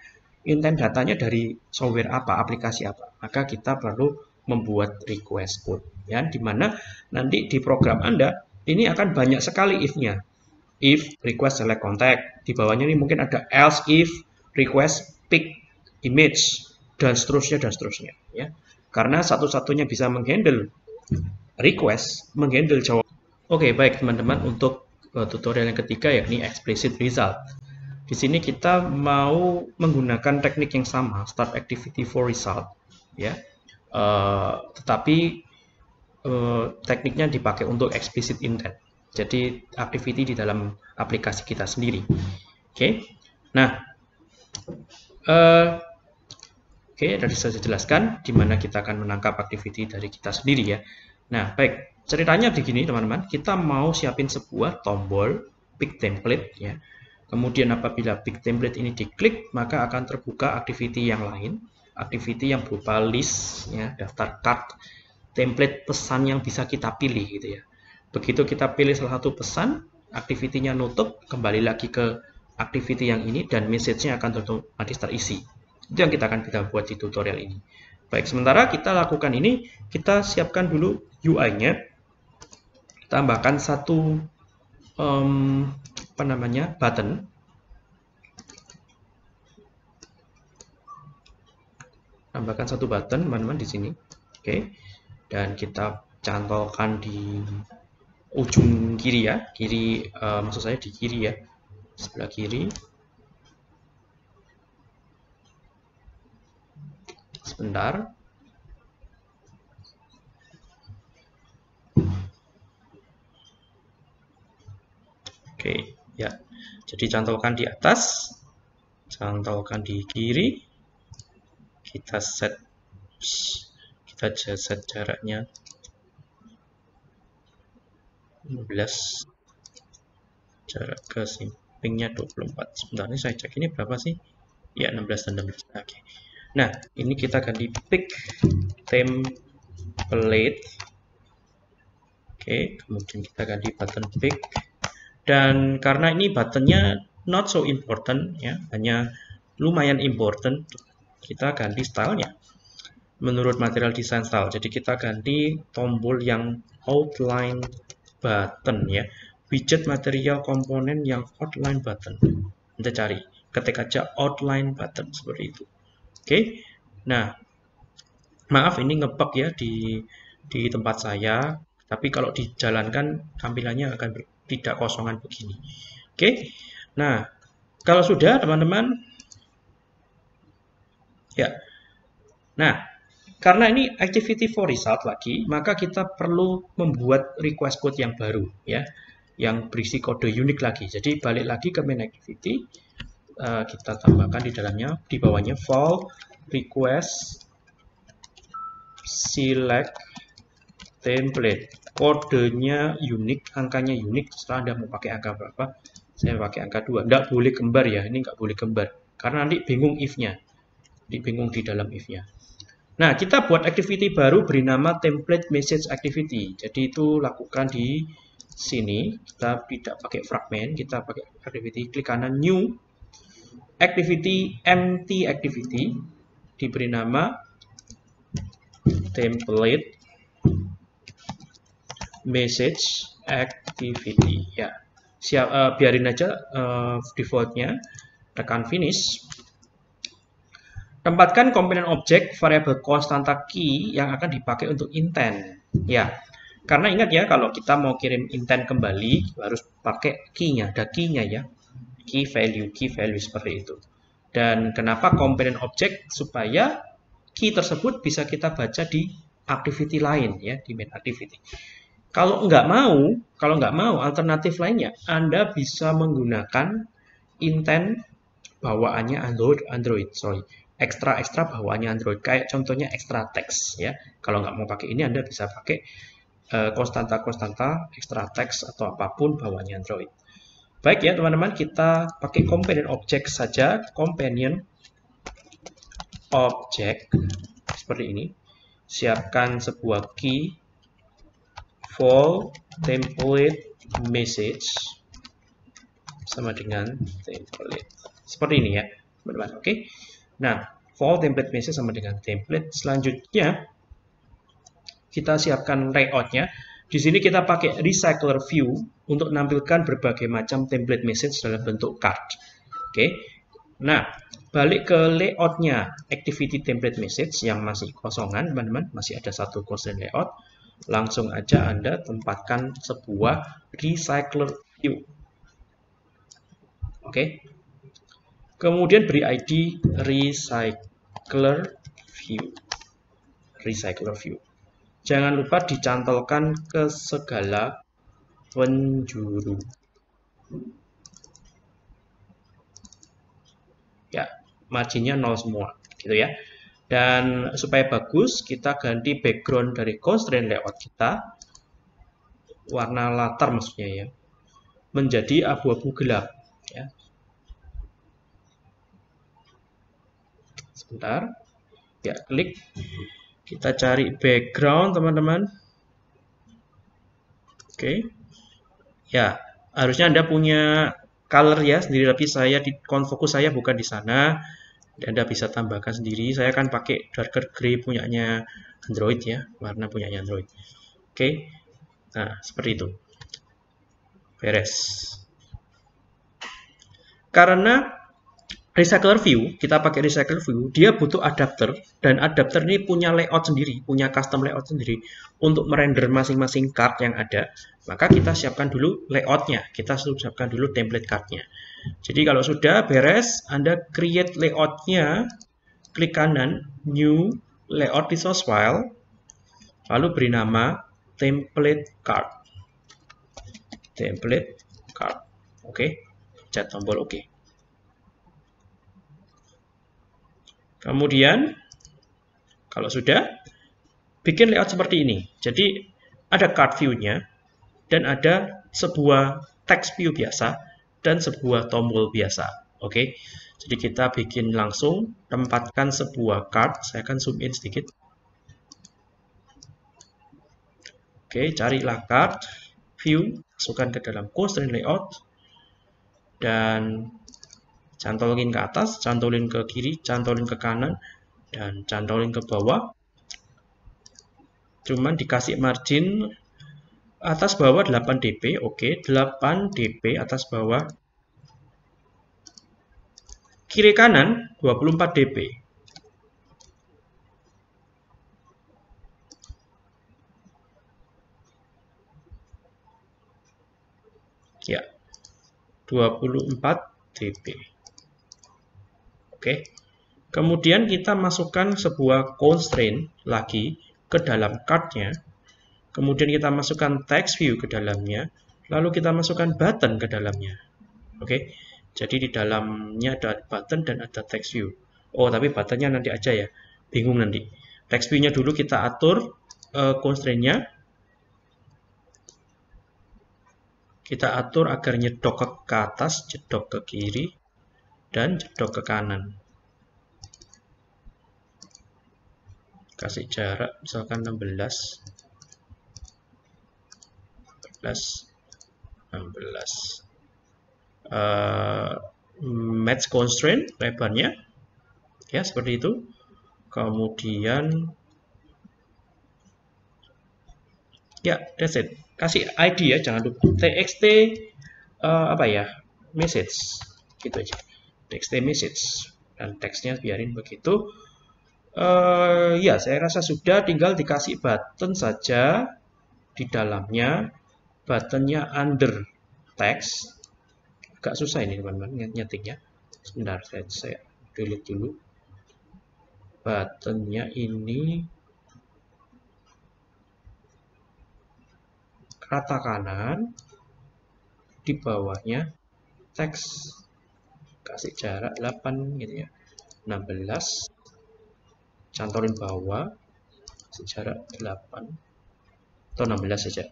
intent datanya dari software apa, aplikasi apa, maka kita perlu membuat request code, ya, dimana nanti di program Anda ini akan banyak sekali if-nya. If request select contact, di bawahnya ini mungkin ada else if request pick image, dan seterusnya dan seterusnya, ya. Karena satu-satunya bisa menghandle request, menghandle jawaban. Oke, baik teman-teman, untuk uh, tutorial yang ketiga yakni explicit result. Di sini kita mau menggunakan teknik yang sama, start activity for result, ya. Uh, tetapi uh, tekniknya dipakai untuk explicit intent. Jadi activity di dalam aplikasi kita sendiri. Oke, okay. Nah, uh, oke, okay, tadi saya jelaskan di mana kita akan menangkap activity dari kita sendiri, ya. Nah, baik. Ceritanya begini teman-teman, kita mau siapin sebuah tombol pick template, ya. Kemudian apabila pick template ini diklik, maka akan terbuka activity yang lain, activity yang berupa list, ya, daftar card, template pesan yang bisa kita pilih, gitu ya. Begitu kita pilih salah satu pesan, activity-nya nutup, kembali lagi ke activity yang ini, dan message-nya akan otomatis terisi. Itu yang kita akan kita buat di tutorial ini. Baik, sementara kita lakukan ini, kita siapkan dulu U I-nya. Tambahkan satu um, apa namanya button, tambahkan satu button teman-teman di sini, oke, okay. Dan kita cantolkan di ujung kiri, ya, kiri, uh, maksud saya di kiri, ya, sebelah kiri. Sebentar. Oke, ya. Jadi cantolkan di atas, cantolkan di kiri. Kita set kita set jaraknya lima belas. Jarak ke sampingnya dua puluh empat. Sebentar, ini saya cek ini berapa sih? Ya, enam belas dan enam belas. Oke. Nah, ini kita ganti pick template. Oke, kemudian kita ganti button pick. Dan karena ini buttonnya not so important, ya, hanya lumayan important, kita ganti stylenya menurut material design style. Jadi kita ganti tombol yang outline button, ya, widget material komponen yang outline button. Kita cari, ketik aja outline button seperti itu. Oke, nah, maaf ini ngebug, ya, di di tempat saya, tapi kalau dijalankan tampilannya akan ber tidak kosongan begini. Oke, nah, kalau sudah teman-teman, ya, nah, karena ini activity for result lagi, maka kita perlu membuat request code yang baru, ya, yang berisi kode unik lagi. Jadi balik lagi ke main activity, uh, kita tambahkan di dalamnya, di bawahnya for request select template. Kodenya unik, angkanya unik, setelah Anda mau pakai angka berapa, saya pakai angka dua. Nggak boleh kembar, ya, ini nggak boleh kembar, karena nanti bingung if-nya, bingung di dalam if-nya. Nah, kita buat activity baru beri nama template message activity. Jadi itu lakukan di sini, kita tidak pakai fragment, kita pakai activity, klik kanan new, activity, empty activity, diberi nama template message activity, ya. Siap, uh, biarin aja uh, defaultnya, tekan finish. Tempatkan komponen objek variabel konstanta key yang akan dipakai untuk intent, ya. Karena ingat, ya, kalau kita mau kirim intent kembali harus pakai key-nya, ada key-nya, ya, key value, key value seperti itu. Dan kenapa komponen objek? Supaya key tersebut bisa kita baca di activity lain, ya, di main activity. Kalau nggak mau, kalau nggak mau alternatif lainnya, Anda bisa menggunakan intent bawaannya Android, Android, sorry, ekstra ekstra bawaannya Android, kayak contohnya extra text, ya. Kalau nggak mau pakai ini, Anda bisa pakai konstanta-konstanta, uh, extra text atau apapun bawaannya Android. Baik, ya teman-teman, kita pakai companion object saja, companion object seperti ini. Siapkan sebuah key for template message sama dengan template seperti ini, ya teman-teman. Oke, Nah, for template message sama dengan template. Selanjutnya, kita siapkan layoutnya. Di sini kita pakai recycler view untuk menampilkan berbagai macam template message dalam bentuk card. Oke. Nah, balik ke layoutnya activity template message yang masih kosongan, teman-teman, masih ada satu constraint layout. Langsung aja Anda tempatkan sebuah recycler view. Oke. Kemudian beri I D recycler view. Recycler view. Jangan lupa dicantolkan ke segala penjuru. Ya, marginnya nol semua, gitu ya. Dan supaya bagus, kita ganti background dari constraint layout kita, warna latar maksudnya ya, menjadi abu-abu gelap. Ya. Sebentar, ya klik. Kita cari background, teman-teman. Oke. Ya, harusnya Anda punya color ya sendiri, tapi saya di fokus saya bukan di sana. Anda bisa tambahkan sendiri. Saya akan pakai darker gray punyanya Android ya, warna punyanya Android. Oke. Nah, seperti itu. Beres. Karena recycler view, kita pakai recycler view, dia butuh adapter, dan adapter ini punya layout sendiri, punya custom layout sendiri untuk merender masing-masing card yang ada. Maka kita siapkan dulu layoutnya, kita siapkan dulu template cardnya. Jadi kalau sudah beres, Anda create layoutnya, klik kanan, new layout resource file, lalu beri nama template card. Template card. Oke, pencet tombol oke. Kemudian, kalau sudah, bikin layout seperti ini. Jadi, ada card view-nya, dan ada sebuah text view biasa, dan sebuah tombol biasa. Oke, jadi kita bikin langsung, tempatkan sebuah card. Saya akan zoom in sedikit. Oke, carilah card view, masukkan ke dalam constraint layout, dan cantolin ke atas, cantolin ke kiri, cantolin ke kanan, dan cantolin ke bawah. Cuman dikasih margin atas bawah delapan D P, oke, delapan D P atas bawah. Kiri kanan dua puluh empat D P. Ya, dua puluh empat D P. Oke, kemudian kita masukkan sebuah constraint lagi ke dalam cardnya. Kemudian kita masukkan text view ke dalamnya. Lalu kita masukkan button ke dalamnya. Oke, jadi di dalamnya ada button dan ada text view. Oh, tapi buttonnya nanti aja ya. Bingung nanti. Text view-nya dulu kita atur uh, constraint-nya. Kita atur agar nyedok ke atas, jedok ke kiri, dan jedok ke kanan. Kasih jarak misalkan enam belas. enam belas. Uh, match constraint lebarnya. Ya, seperti itu. Kemudian ya, that's it. Kasih I D ya, jangan lupa. txt uh, apa ya? Message. Gitu aja. txt message. Dan teksnya biarin begitu. Uh, ya, saya rasa sudah, tinggal dikasih button saja di dalamnya. Buttonnya under text. Agak susah ini teman-teman nyetingnya. Sebentar, saya, saya delete dulu. Buttonnya ini rata kanan, di bawahnya teks, kasih jarak delapan gitu ya, enam belas, cantolin bawah, kasih jarak delapan atau enam belas saja.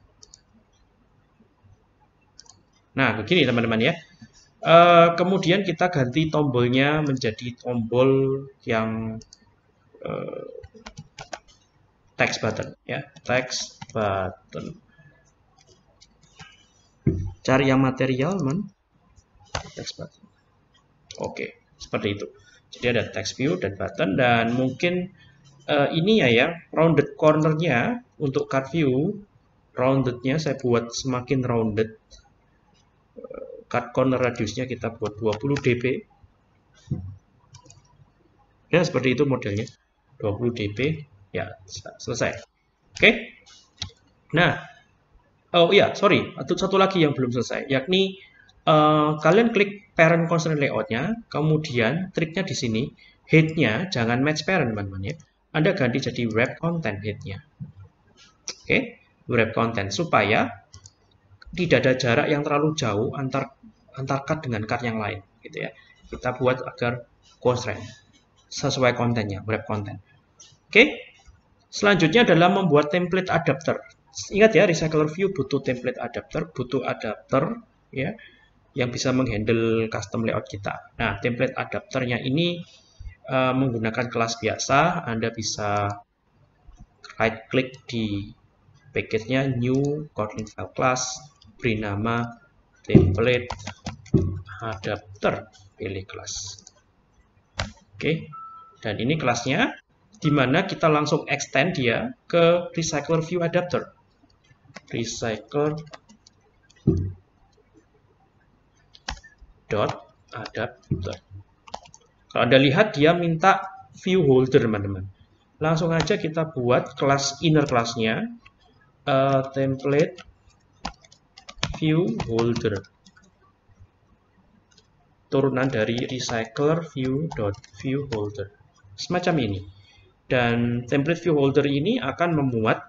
Nah, begini teman-teman ya. Uh, kemudian kita ganti tombolnya menjadi tombol yang uh, text button ya, text button. Cari yang material, teman. Text button. Oke, seperti itu. Jadi ada text view dan button, dan mungkin uh, ini ya ya rounded cornernya untuk card view, roundednya saya buat semakin rounded. Cut corner radiusnya kita buat dua puluh dpi. Ya, seperti itu modelnya. dua puluh dpi. Ya, selesai. Oke. Okay. Nah, oh iya, sorry. Atau satu lagi yang belum selesai, yakni uh, kalian klik parent constraint layout-nya, kemudian triknya di sini, head-nya jangan match parent, teman-teman ya. Anda ganti jadi wrap content head-nya. Oke, okay. Wrap content supaya tidak ada jarak yang terlalu jauh antar antar card dengan card yang lain, gitu ya. Kita buat agar constraint sesuai kontennya, wrap content. Oke. Okay. Selanjutnya adalah membuat template adapter. Ingat ya, recycler view butuh template adapter, butuh adapter ya yang bisa menghandle custom layout kita. Nah, template adapternya ini uh, menggunakan kelas biasa. Anda bisa right click di package-nya, new Kotlin file class, beri nama template adapter, pilih kelas. Oke, dan ini kelasnya, di mana kita langsung extend dia ke recycler view adapter. Recycler dot adapter. Kalau Anda lihat dia minta view holder, teman-teman. Langsung aja kita buat kelas inner kelasnya uh, template view holder, turunan dari recycler view dot view holder, semacam ini. Dan template view holder ini akan memuat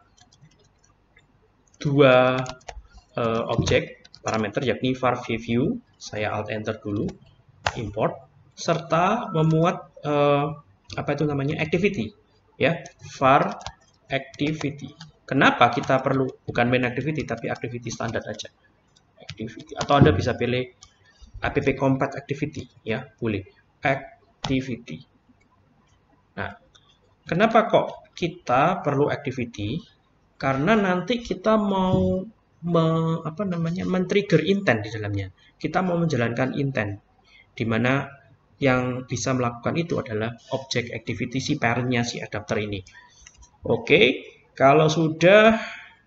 dua uh, objek parameter, yakni var view, saya alt enter dulu, import, serta memuat uh, apa itu namanya activity, ya, var activity. Kenapa kita perlu bukan main activity tapi activity standar aja? Activity, atau Anda bisa pilih app compat activity, ya, boleh activity. Nah, kenapa kok kita perlu activity? Karena nanti kita mau me, apa namanya men-trigger intent di dalamnya. Kita mau menjalankan intent, di mana yang bisa melakukan itu adalah objek activity si parent-nya si adapter ini. Oke, kalau sudah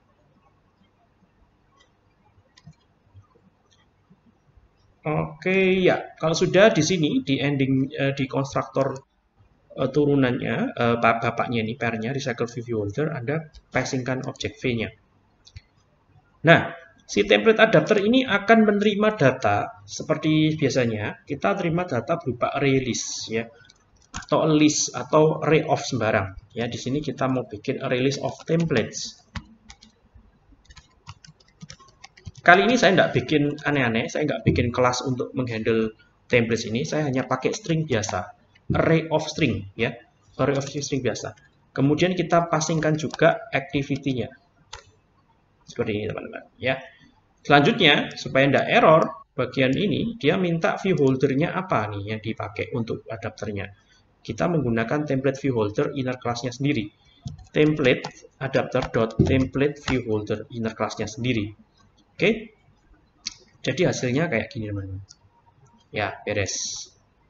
Oke, ya. Kalau sudah di sini di ending uh, di konstruktor uh, turunannya uh, bapaknya ini parent-nya recycle view holder, Anda passingkan objek V-nya. Nah, si template adapter ini akan menerima data seperti biasanya. Kita terima data berupa array list, ya, atau list atau array of sembarang. Ya, di sini kita mau bikin array list of templates. Kali ini saya nggak bikin aneh-aneh, saya nggak bikin kelas untuk menghandle templates ini, saya hanya pakai string biasa, array of string, ya, array of string biasa. Kemudian kita passingkan juga activity-nya, seperti ini teman-teman, ya. Selanjutnya, supaya nggak error, bagian ini dia minta view holder-nya apa nih yang dipakai untuk adapternya. Kita menggunakan template view holder inner class-nya sendiri, template adapter dot template view holder inner class-nya sendiri. Oke, jadi hasilnya kayak gini teman-teman. Ya, beres.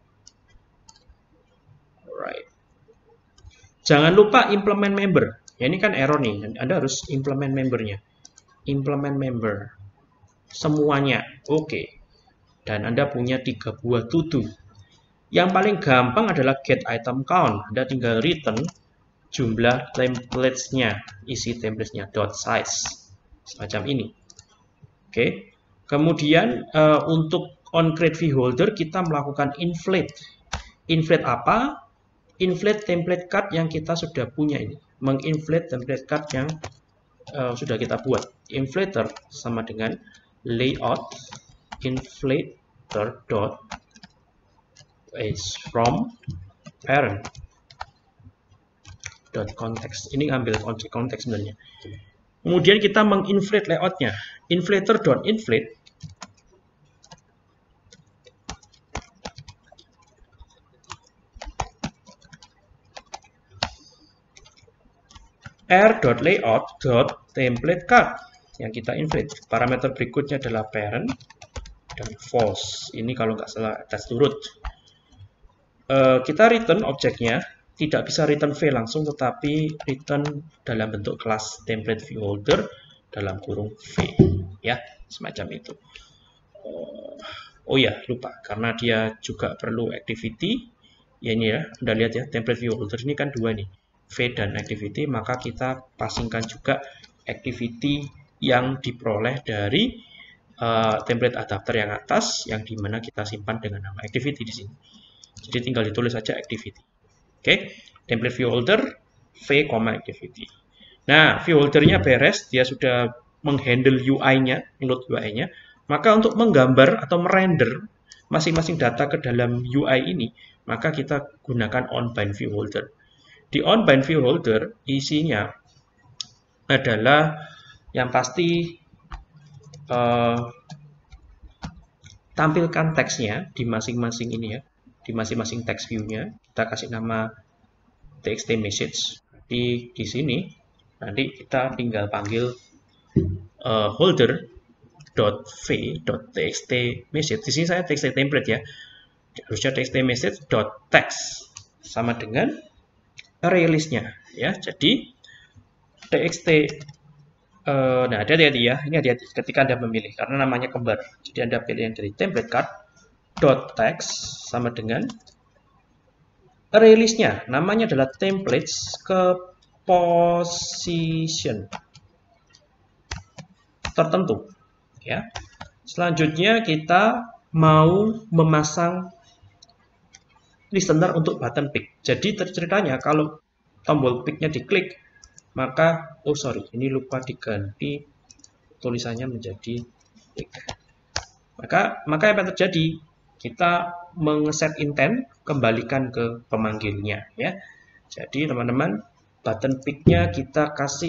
Alright. Jangan lupa implement member. Ya, ini kan error nih. Anda harus implement membernya. Implement member. Semuanya. Oke. Dan Anda punya tiga buah to-do. Yang paling gampang adalah get item count. Anda tinggal return jumlah templates-nya. Isi templates-nya. Dot size. Semacam ini. Oke, kemudian uh, untuk on create view holder kita melakukan inflate. Inflate apa? Inflate template card yang kita sudah punya ini. Menginflate template card yang uh, sudah kita buat. Inflater sama dengan layout inflater dot is from parent dot context. Ini ngambil konteks sebenarnya. Kemudian kita menginflate layoutnya. Inflater.inflate r.layout.template card yang kita inflate. Parameter berikutnya adalah parent dan false. Ini kalau nggak salah attach to root. uh, kita return objeknya, tidak bisa return V langsung, tetapi return dalam bentuk kelas template view holder dalam kurung V, ya, semacam itu. Uh, oh ya, lupa, karena dia juga perlu activity, ya ini ya, Anda lihat ya, template view holder ini kan dua nih, V dan activity, maka kita passingkan juga activity yang diperoleh dari uh, template adapter yang atas, yang dimana kita simpan dengan nama activity di sini. Jadi tinggal ditulis saja activity. Oke, okay. Template view holder V, activity. Nah, view holdernya beres, dia sudah menghandle U I-nya, load U I-nya. Maka untuk menggambar atau merender masing-masing data ke dalam U I ini, maka kita gunakan onBind view holder. Di onBind view holder isinya adalah yang pasti uh, tampilkan teksnya di masing-masing ini ya, di masing-masing text view-nya. Kita kasih nama txt message. Di di sini nanti kita tinggal panggil uh, holder.v.txt message. Di sini saya txt template ya. Harusnya txt message.text sama dengan array list-nya ya. Jadi txt uh, nah hati-hati ya. Ini hati-hati ketika Anda memilih karena namanya kembar. Jadi Anda pilih yang dari template card dot text sama dengan array list-nya. Namanya adalah templates ke position tertentu ya. Selanjutnya kita mau memasang listener untuk button pick. Jadi ceritanya kalau tombol pick-nya diklik, maka oh sorry, ini lupa diganti tulisannya menjadi pick. Maka maka apa yang terjadi? Kita mengeset intent, kembalikan ke pemanggilnya ya. Jadi teman-teman, button pick-nya kita kasih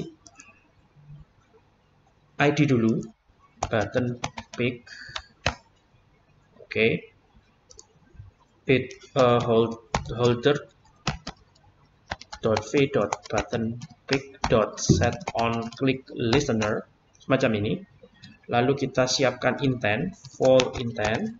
I D dulu, button pick. Oke. Okay. Bit uh, hold, holder dot v dot button pick dot set on click listener semacam ini. Lalu kita siapkan intent, full intent.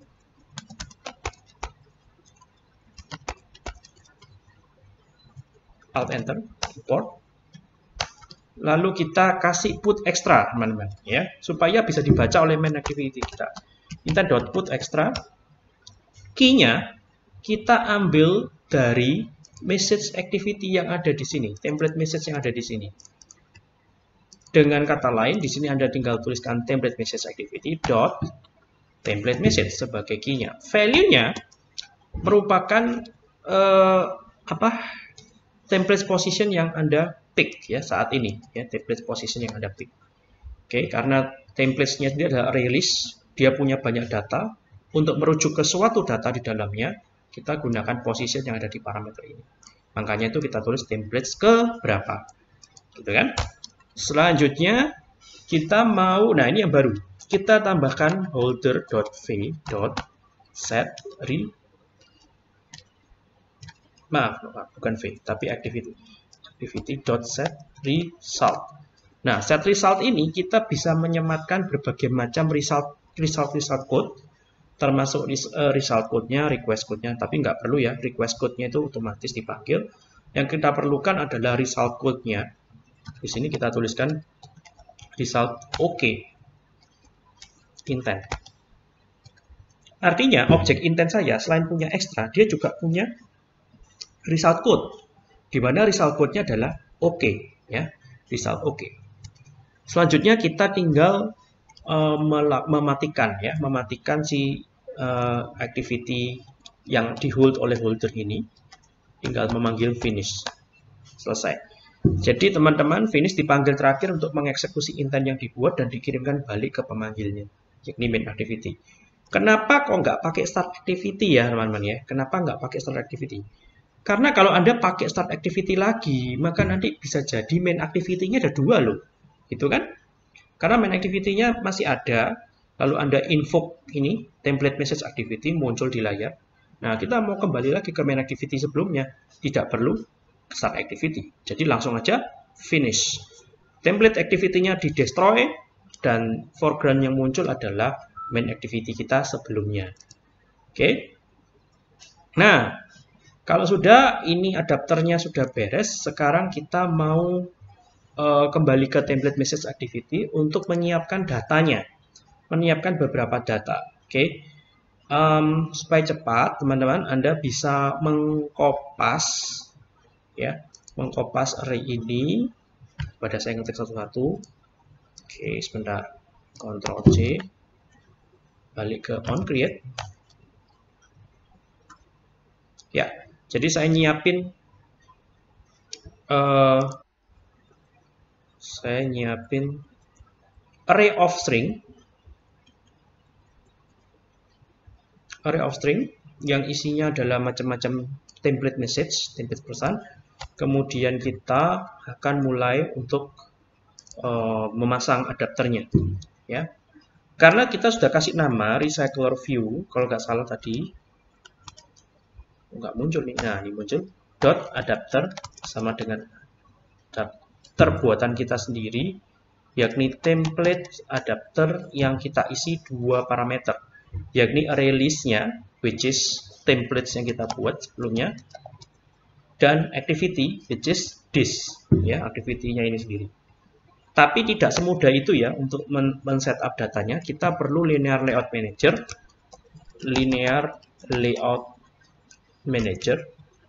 Alt enter, import. Lalu kita kasih put extra, teman-teman, ya, supaya bisa dibaca oleh main activity kita. Intent.put extra. Key-nya kita ambil dari message activity yang ada di sini, template message yang ada di sini. Dengan kata lain, di sini Anda tinggal tuliskan template message activity dot template message sebagai key-nya. Value-nya merupakan uh, apa? Template position yang Anda pick ya saat ini ya, template position yang Anda pick. Oke, karena template-nya sendiri adalah array list, dia punya banyak data. Untuk merujuk ke suatu data di dalamnya, kita gunakan position yang ada di parameter ini. Makanya itu kita tulis templates ke berapa. Gitu kan? Selanjutnya kita mau, nah ini yang baru. Kita tambahkan holder.v.set re Maaf, bukan V, tapi activity. Activity.set result. Nah, set result ini kita bisa menyematkan berbagai macam result result result code, termasuk result code-nya, request code-nya, tapi nggak perlu ya, request code-nya itu otomatis dipanggil. Yang kita perlukan adalah result code-nya. Di sini kita tuliskan result OK. Intent. Artinya, objek intent saya selain punya extra, dia juga punya result code, di mana result code-nya adalah OK, ya, result OK. Selanjutnya kita tinggal uh, mematikan, ya, mematikan si uh, activity yang di hold oleh holder ini, tinggal memanggil finish, selesai. Jadi teman-teman, finish dipanggil terakhir untuk mengeksekusi intent yang dibuat dan dikirimkan balik ke pemanggilnya, yakni main activity. Kenapa kok nggak pakai start activity ya teman-teman ya? Kenapa nggak pakai start activity? Karena kalau Anda pakai start activity lagi, maka nanti bisa jadi main activity-nya ada dua loh. Gitu kan? Karena main activity-nya masih ada, lalu Anda invoke ini, template message activity muncul di layar. Nah, kita mau kembali lagi ke main activity sebelumnya. Tidak perlu start activity. Jadi langsung aja finish. Template activity-nya di-destroy, dan foreground yang muncul adalah main activity kita sebelumnya. Oke? Nah, Kalau sudah, ini adapternya sudah beres, sekarang kita mau uh, kembali ke template message activity untuk menyiapkan datanya, menyiapkan beberapa data. Oke, okay. um, supaya cepat, teman-teman, Anda bisa mengkopas, ya, mengkopas array ini. Pada saya ngetik satu-satu. Oke, okay, sebentar. Ctrl C, balik ke on create. Ya. Jadi saya nyiapin uh, saya nyiapin array of string, array of string yang isinya adalah macam-macam template message, template pesan. Kemudian kita akan mulai untuk uh, memasang adapternya, ya. Karena kita sudah kasih nama recycler view, kalau nggak salah tadi. Nggak muncul nih, nah ini muncul dot adapter sama dengan adapter buatan kita sendiri, yakni template adapter yang kita isi dua parameter, yakni array list-nya, which is templates yang kita buat sebelumnya, dan activity, which is this, ya, activity-nya ini sendiri. Tapi tidak semudah itu ya untuk men-setup datanya. Kita perlu linear layout manager, linear layout manager.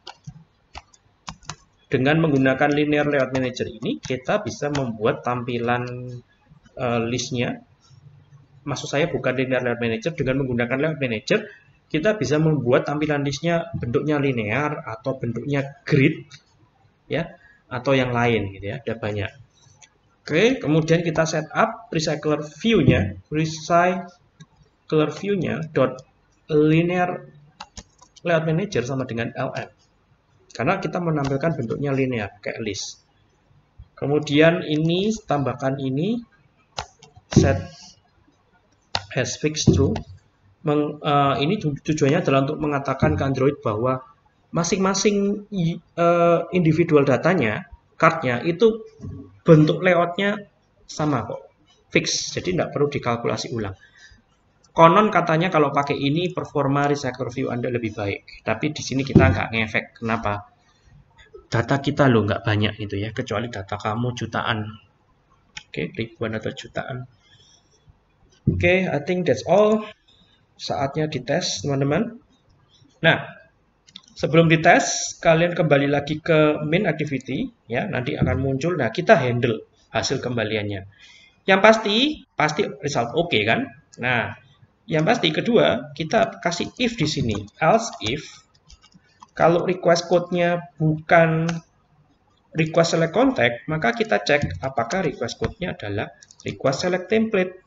Dengan menggunakan linear layout manager ini, kita bisa membuat tampilan uh, listnya. Maksud saya bukan linear layout manager, dengan menggunakan layout manager, kita bisa membuat tampilan listnya bentuknya linear atau bentuknya grid, ya, atau yang lain, gitu ya. Ada banyak. Oke, kemudian kita setup recycler view-nya, recycler view-nya dot linear layout manager sama dengan lm, karena kita menampilkan bentuknya linear kayak list. Kemudian ini tambahkan ini set has fixed true. Meng, uh, ini tujuannya adalah untuk mengatakan ke Android bahwa masing-masing uh, individual datanya, cardnya itu bentuk layoutnya sama kok, fix, jadi tidak perlu dikalkulasi ulang. Konon katanya kalau pakai ini performa recycler view Anda lebih baik. Tapi di sini kita nggak ngefek. Kenapa? Data kita loh nggak banyak itu ya. Kecuali data kamu jutaan. Oke, ribuan atau jutaan. Oke, I think that's all. Saatnya dites, teman-teman. Nah, sebelum dites, kalian kembali lagi ke main activity. Ya, nanti akan muncul. Nah, kita handle hasil kembaliannya. Yang pasti, pasti result oke, okay, kan? Nah, yang pasti kedua, kita kasih if di sini. Else if, kalau request code-nya bukan request select contact, maka kita cek apakah request code-nya adalah request select template.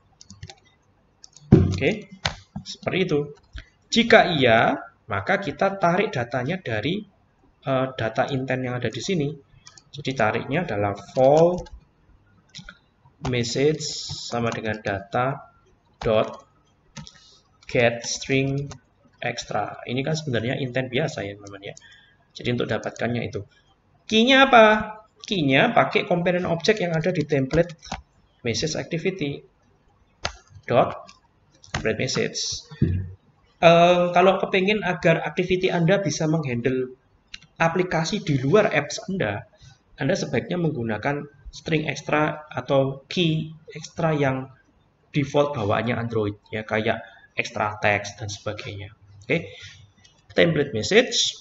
Oke, seperti itu. Jika iya, maka kita tarik datanya dari uh, data intent yang ada di sini. Jadi tariknya adalah for message sama dengan data dot get string extra. Ini kan sebenarnya intent biasa ya teman-teman ya. Jadi untuk dapatkannya itu. Key-nya apa? Key-nya pakai komponen objek yang ada di template message activity. Dot template message. Uh, kalau kepingin agar activity Anda bisa menghandle aplikasi di luar apps Anda, Anda sebaiknya menggunakan string extra atau key extra yang default bawaannya Android ya, kayak extra text dan sebagainya. Oke, okay. Template message,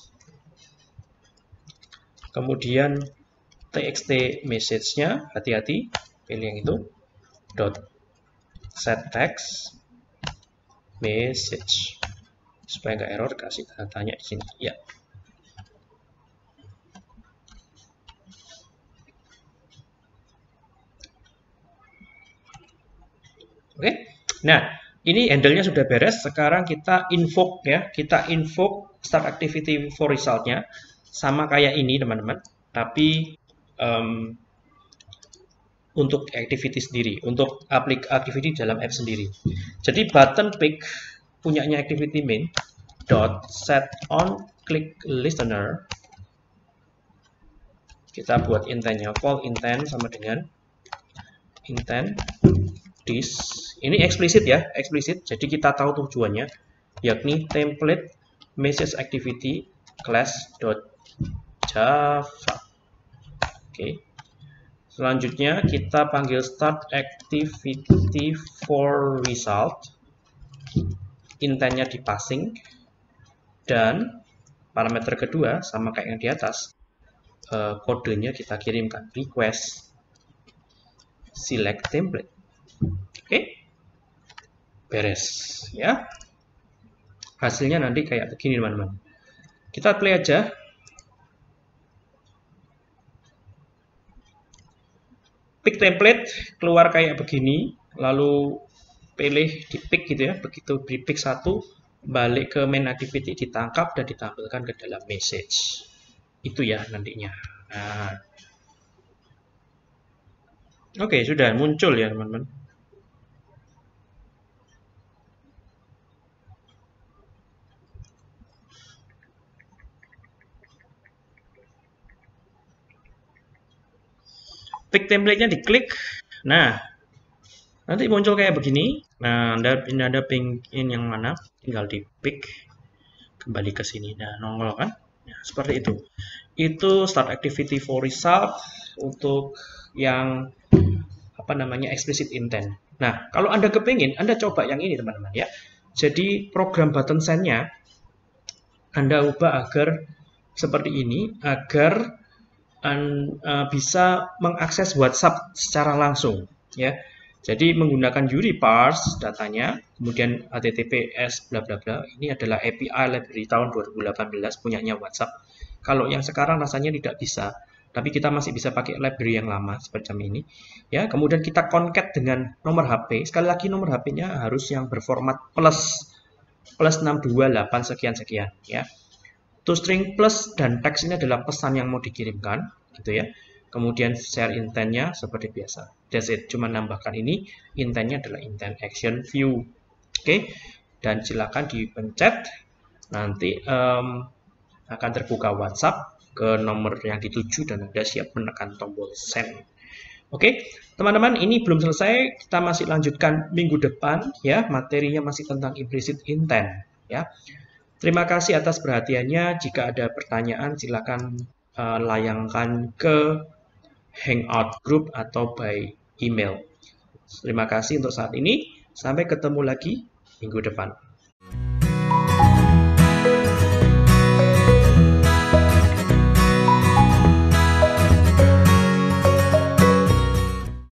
kemudian txt message-nya, hati-hati, pilih yang itu, dot set text message, supaya nggak error, kasih tanda tanya di sini. Ya. Oke, okay. Nah. Ini handle-nya sudah beres, sekarang kita invoke ya, kita invoke start activity for result-nya, sama kayak ini teman-teman, tapi um, untuk activity sendiri, untuk aplik activity dalam app sendiri. Jadi button pick punyanya activity main dot set on click listener, kita buat intentnya call intent sama dengan intent this. Ini eksplisit ya, eksplisit. Jadi kita tahu tujuannya, yakni template message activity class.java. Oke. Selanjutnya kita panggil start activity for result. Intentnya di passing. Dan parameter kedua sama kayak yang di atas. Uh, kodenya kita kirimkan request select template. Oke. Beres ya. Hasilnya nanti kayak begini teman-teman. Kita play aja. Pick template keluar kayak begini, lalu pilih di pick gitu ya. Begitu di pick satu, balik ke main activity, ditangkap dan ditampilkan ke dalam message. Itu ya nantinya. Nah. Oke, sudah muncul ya teman-teman. Pick template-nya diklik. Nah, nanti muncul kayak begini. Nah, Anda, Anda pingin yang mana? Tinggal di pick. Kembali ke sini. Nah, nongol kan? Ya, seperti itu. Itu start activity for result untuk yang apa namanya explicit intent. Nah, kalau Anda kepingin, Anda coba yang ini teman-teman ya. Jadi program button send-nya Anda ubah agar seperti ini, agar An, uh, bisa mengakses WhatsApp secara langsung ya. Jadi menggunakan URI parse datanya, kemudian H T T P S bla bla bla. Ini adalah A P I library tahun dua ribu delapan belas punyanya WhatsApp. Kalau yang sekarang rasanya tidak bisa, tapi kita masih bisa pakai library yang lama seperti ini ya. Kemudian kita concat dengan nomor H P. Sekali lagi nomor H P-nya harus yang berformat plus plus enam dua delapan sekian sekian ya. ToString plus dan teks ini adalah pesan yang mau dikirimkan, gitu ya. Kemudian share intentnya seperti biasa. That's it. Cuma nambahkan ini, intentnya adalah intent action view. Oke, okay? Dan silakan dipencet. Nanti um, akan terbuka WhatsApp ke nomor yang dituju dan Anda siap menekan tombol send. Oke, okay? Teman-teman, ini belum selesai. Kita masih lanjutkan minggu depan, ya. Materinya masih tentang implicit intent, ya. Terima kasih atas perhatiannya. Jika ada pertanyaan, silakan uh, layangkan ke Hangout Group atau by email. Terima kasih untuk saat ini. Sampai ketemu lagi minggu depan.